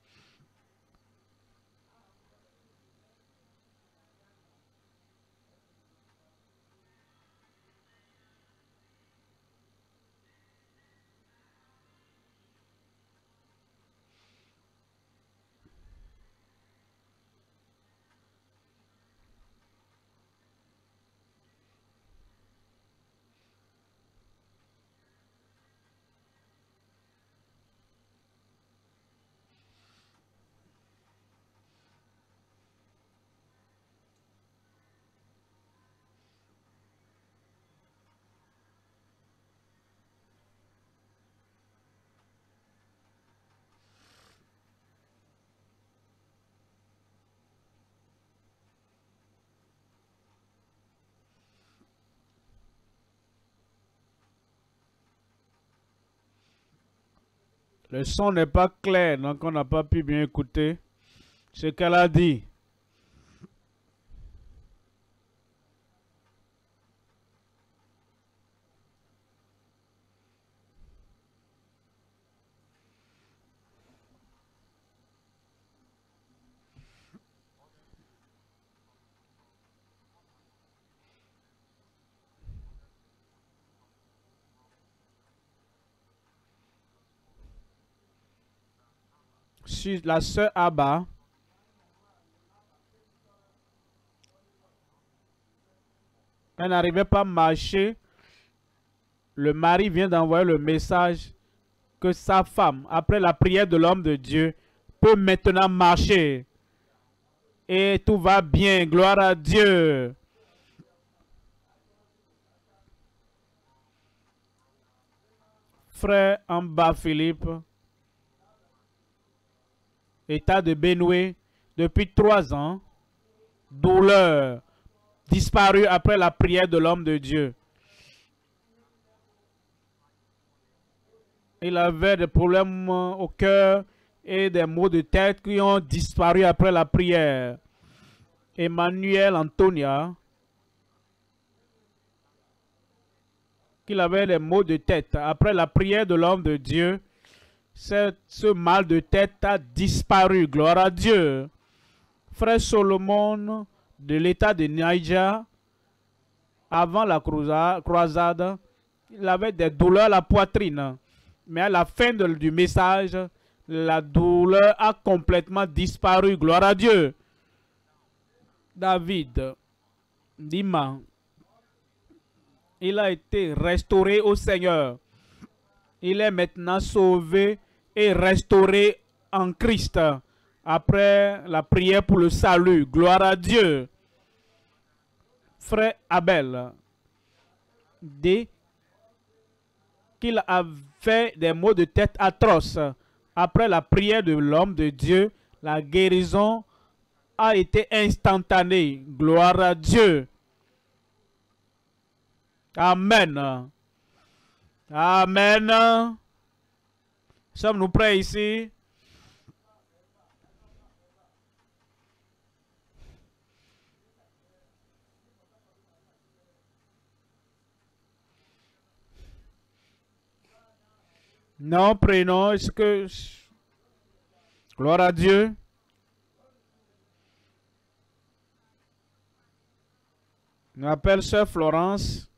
Le son n'est pas clair, donc on n'a pas pu bien écouter ce qu'elle a dit. Sur la sœur Abba, elle n'arrivait pas à marcher. Le mari vient d'envoyer le message que sa femme, après la prière de l'homme de Dieu, peut maintenant marcher. Et tout va bien. Gloire à Dieu. Frère en bas, Philippe, état de Benoué, depuis trois ans, douleur, disparu après la prière de l'homme de Dieu. Il avait des problèmes au cœur et des maux de tête qui ont disparu après la prière. Emmanuel Antonia, qu'il avait des maux de tête. Après la prière de l'homme de Dieu, ce mal de tête a disparu. Gloire à Dieu. Frère Solomon de l'état de Niger, avant la croisade, il avait des douleurs à la poitrine. Mais à la fin de, du message, la douleur a complètement disparu. Gloire à Dieu. David, Dima, il a été restauré au Seigneur. Il est maintenant sauvé et restauré en Christ après la prière pour le salut. Gloire à Dieu. Frère Abel, dit qu'il avait des maux de tête atroces. Après la prière de l'homme de Dieu, la guérison a été instantanée. Gloire à Dieu. Amen. Amen. Sommes-nous prêts ici? Non, prénom, est-ce que... Gloire à Dieu. On appelle Sœur Florence.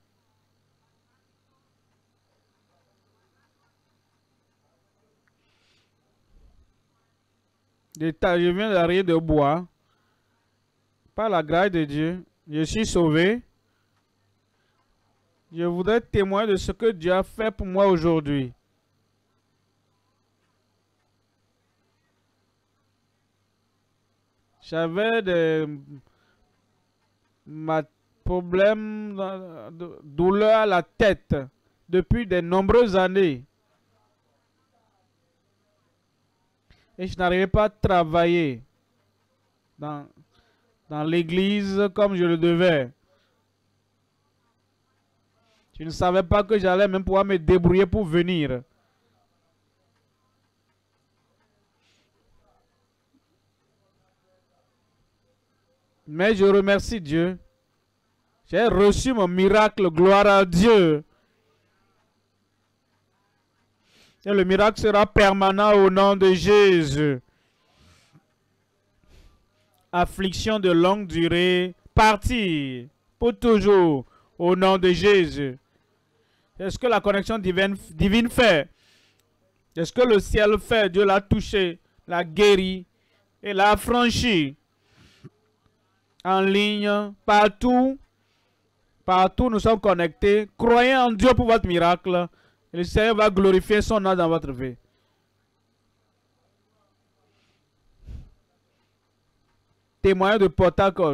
Je viens d'arriver de bois. Par la grâce de Dieu, je suis sauvé. Je voudrais témoigner de ce que Dieu a fait pour moi aujourd'hui. J'avais des problèmes de douleur à la tête depuis de nombreuses années. Et je n'arrivais pas à travailler dans, dans l'église comme je le devais. Je ne savais pas que j'allais même pouvoir me débrouiller pour venir. Mais je remercie Dieu. J'ai reçu mon miracle, gloire à Dieu. Et le miracle sera permanent au nom de Jésus. Affliction de longue durée, partie pour toujours au nom de Jésus. Est-ce que la connexion divine, divine fait? Est-ce que le ciel fait? Dieu l'a touché, l'a guéri et l'a affranchi. En ligne, partout, partout nous sommes connectés. Croyez en Dieu pour votre miracle. Et le Seigneur va glorifier son nom dans votre vie. Témoin de Port Harcourt.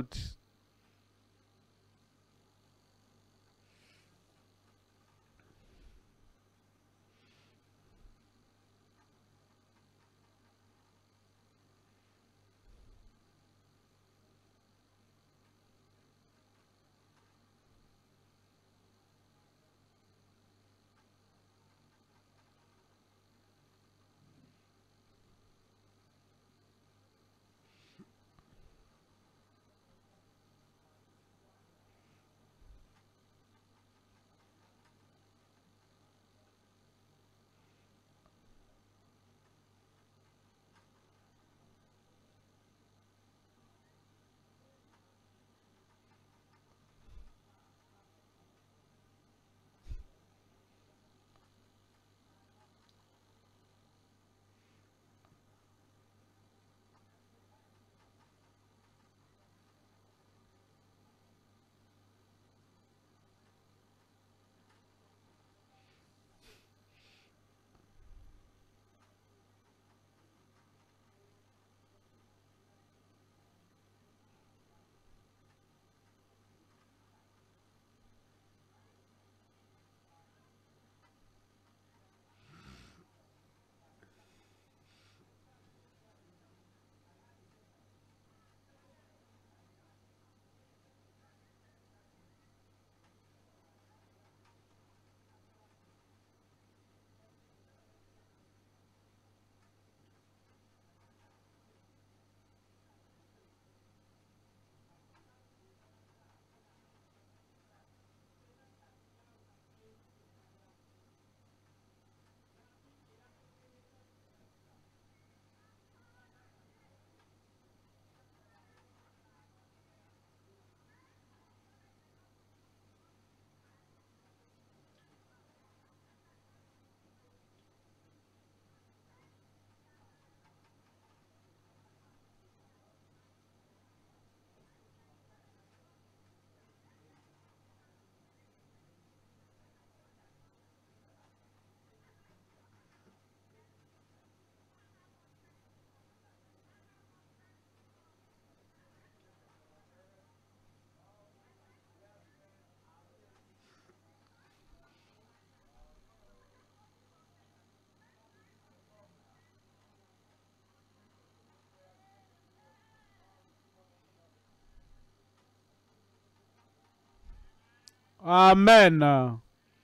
Amen.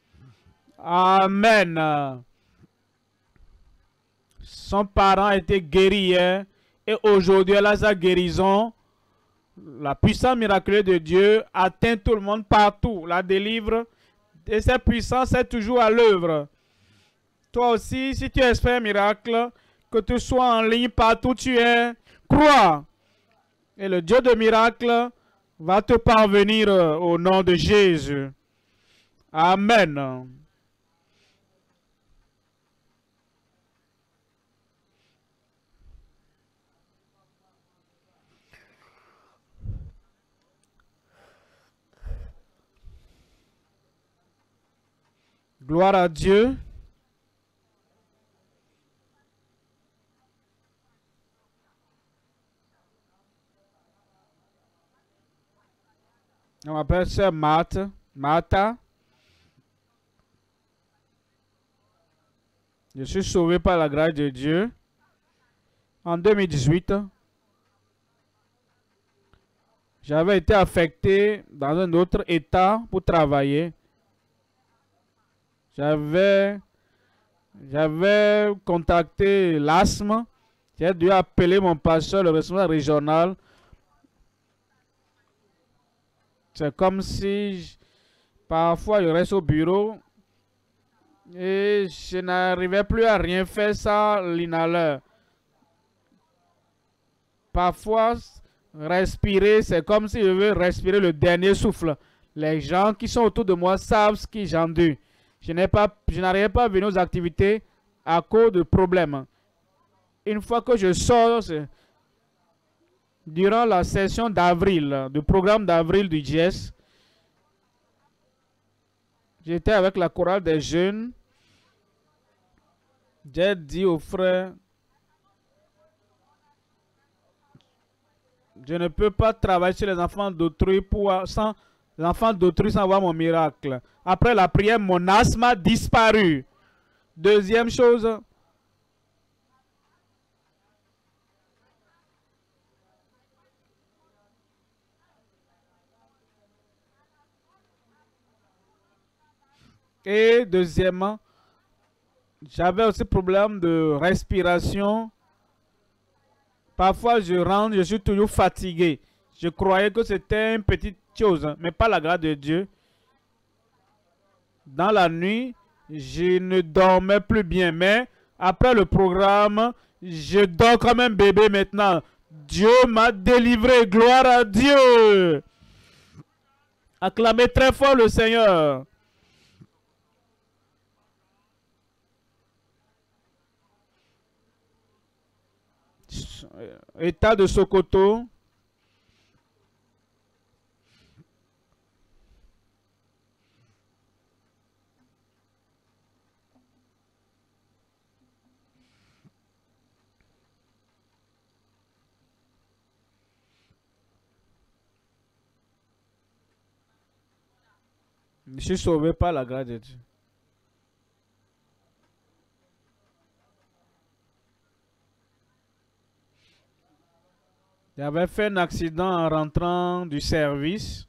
Amen. Son parent a été guéri hier et aujourd'hui elle a sa guérison. La puissance miraculeuse de Dieu atteint tout le monde partout, la délivre et cette puissance est toujours à l'œuvre. Toi aussi, si tu espères un miracle, que tu sois en ligne partout où tu es, crois. Et le Dieu de miracle va te parvenir au nom de Jésus. Amen. Gloire à Dieu. On m'appelle Sœur Marthe, Martha. Je suis sauvé par la grâce de Dieu. En deux mille dix-huit, j'avais été affecté dans un autre état pour travailler. J'avais j'avais contacté l'asthme. J'ai dû appeler mon pasteur, le responsable régional. C'est comme si je, parfois je reste au bureau et je n'arrivais plus à rien faire sans l'inhaleur. Parfois, respirer, c'est comme si je veux respirer le dernier souffle. Les gens qui sont autour de moi savent ce que j'endure. Je n'ai pas, je n'arrive pas à venir aux activités à cause de problèmes. Une fois que je sors, durant la session d'avril, du programme d'avril du J S, j'étais avec la chorale des jeunes. J'ai dit aux frères, je ne peux pas travailler sur les enfants d'autrui pour sans les enfants d'autrui sans voir mon miracle. Après la prière, mon asthme a disparu. Deuxième chose, et deuxièmement, j'avais aussi problème de respiration. Parfois, je rentre, je suis toujours fatigué. Je croyais que c'était une petite chose, mais pas la grâce de Dieu. Dans la nuit, je ne dormais plus bien, mais après le programme, je dors comme un bébé maintenant. Dieu m'a délivré, gloire à Dieu. Acclamez très fort le Seigneur. État de Sokoto. Je suis sauvé par la grâce de Dieu. J'avais fait un accident en rentrant du service.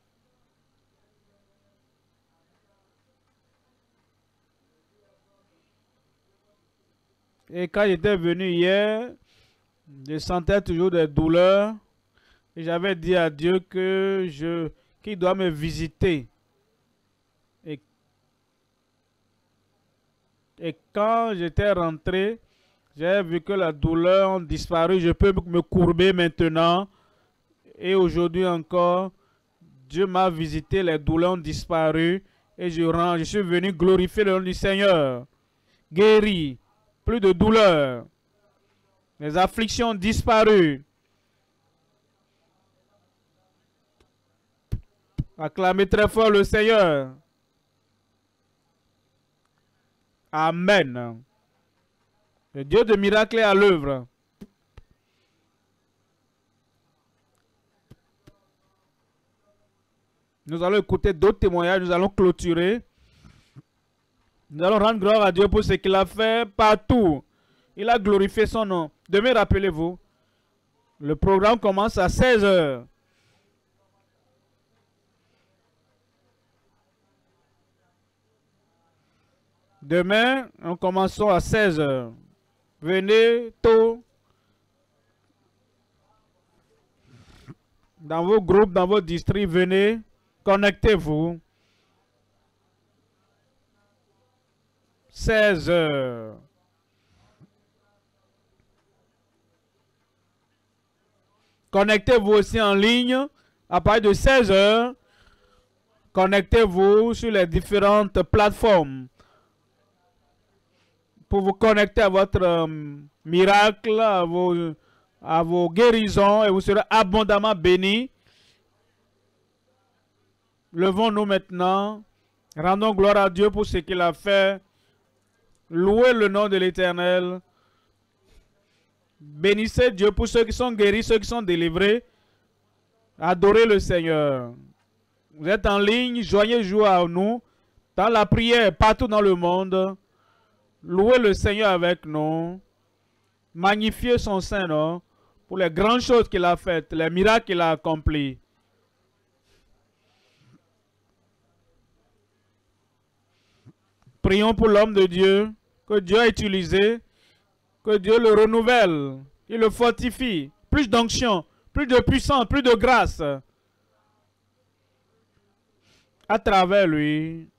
Et quand j'étais venu hier, je sentais toujours des douleurs. Et j'avais dit à Dieu que je, qu'il doit me visiter. Et, et quand j'étais rentré, j'ai vu que la douleur a disparu. Je peux me courber maintenant. Et aujourd'hui encore, Dieu m'a visité. Les douleurs ont disparu. Et je, rends, je suis venu glorifier le nom du Seigneur. Guéri. Plus de douleur. Les afflictions ont disparu. Acclamez très fort le Seigneur. Amen. Le Dieu de miracles est à l'œuvre. Nous allons écouter d'autres témoignages. Nous allons clôturer. Nous allons rendre gloire à Dieu pour ce qu'il a fait partout. Il a glorifié son nom. Demain, rappelez-vous, le programme commence à seize heures. Demain, nous commençons à seize heures. Venez tôt. Dans vos groupes, dans vos districts, venez. Connectez-vous. seize heures. Connectez-vous aussi en ligne. À partir de seize heures, connectez-vous sur les différentes plateformes pour vous connecter à votre euh, miracle, à vos, à vos guérisons, et vous serez abondamment bénis. Levons-nous maintenant. Rendons gloire à Dieu pour ce qu'il a fait. Louez le nom de l'Éternel. Bénissez Dieu pour ceux qui sont guéris, ceux qui sont délivrés. Adorez le Seigneur. Vous êtes en ligne, joignez-vous à nous. Dans la prière, partout dans le monde. Louez le Seigneur avec nous. Magnifiez son Saint-Nom pour les grandes choses qu'il a faites, les miracles qu'il a accomplis. Prions pour l'homme de Dieu, que Dieu a utilisé, que Dieu le renouvelle, il le fortifie. Plus d'onction, plus de puissance, plus de grâce. à travers lui.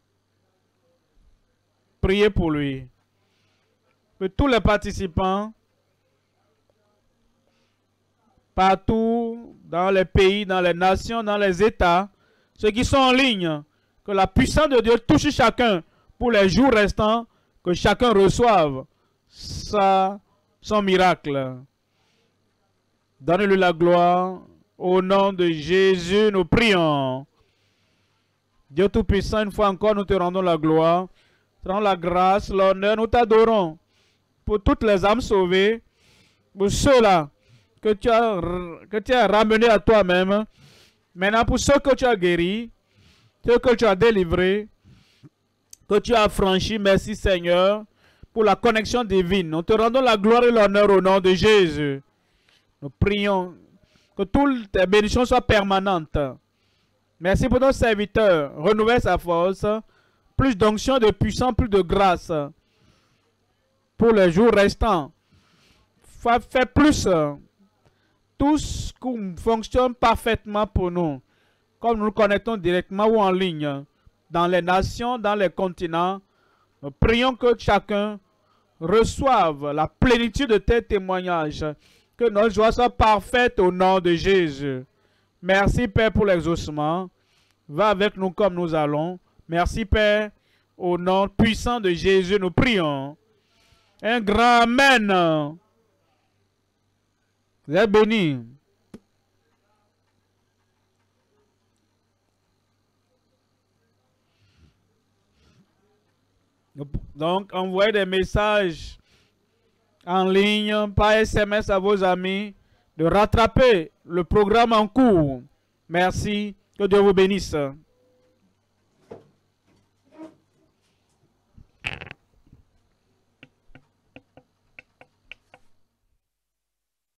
Priez pour lui. Que tous les participants, partout, dans les pays, dans les nations, dans les États, ceux qui sont en ligne, que la puissance de Dieu touche chacun pour les jours restants, que chacun reçoive sa, son miracle. Donnez-lui la gloire. Au nom de Jésus, nous prions. Dieu Tout-Puissant, une fois encore, nous te rendons la gloire, te rendons la grâce, l'honneur, nous t'adorons pour toutes les âmes sauvées, pour ceux-là que tu as, que tu as ramenés à toi-même. Maintenant, pour ceux que tu as guéris, ceux que tu as délivrés, que tu as affranchis, merci Seigneur, pour la connexion divine. Nous te rendons la gloire et l'honneur au nom de Jésus. Nous prions que toutes tes bénédictions soient permanentes. Merci pour nos serviteurs. Renouvelle sa force. Plus d'onction, de puissance, plus de grâce. Pour les jours restants. Fais plus. Tout ce qui fonctionne parfaitement pour nous. Comme nous nous connectons directement ou en ligne. Dans les nations, dans les continents. Nous prions que chacun reçoive la plénitude de tes témoignages. Que notre joie soit parfaite au nom de Jésus. Merci Père pour l'exaucement. Va avec nous comme nous allons. Merci Père. Au nom puissant de Jésus, nous prions. Un grand Amen. Vous êtes bénis. Donc, envoyez des messages en ligne, par S M S à vos amis, de rattraper le programme en cours. Merci. Que Dieu vous bénisse.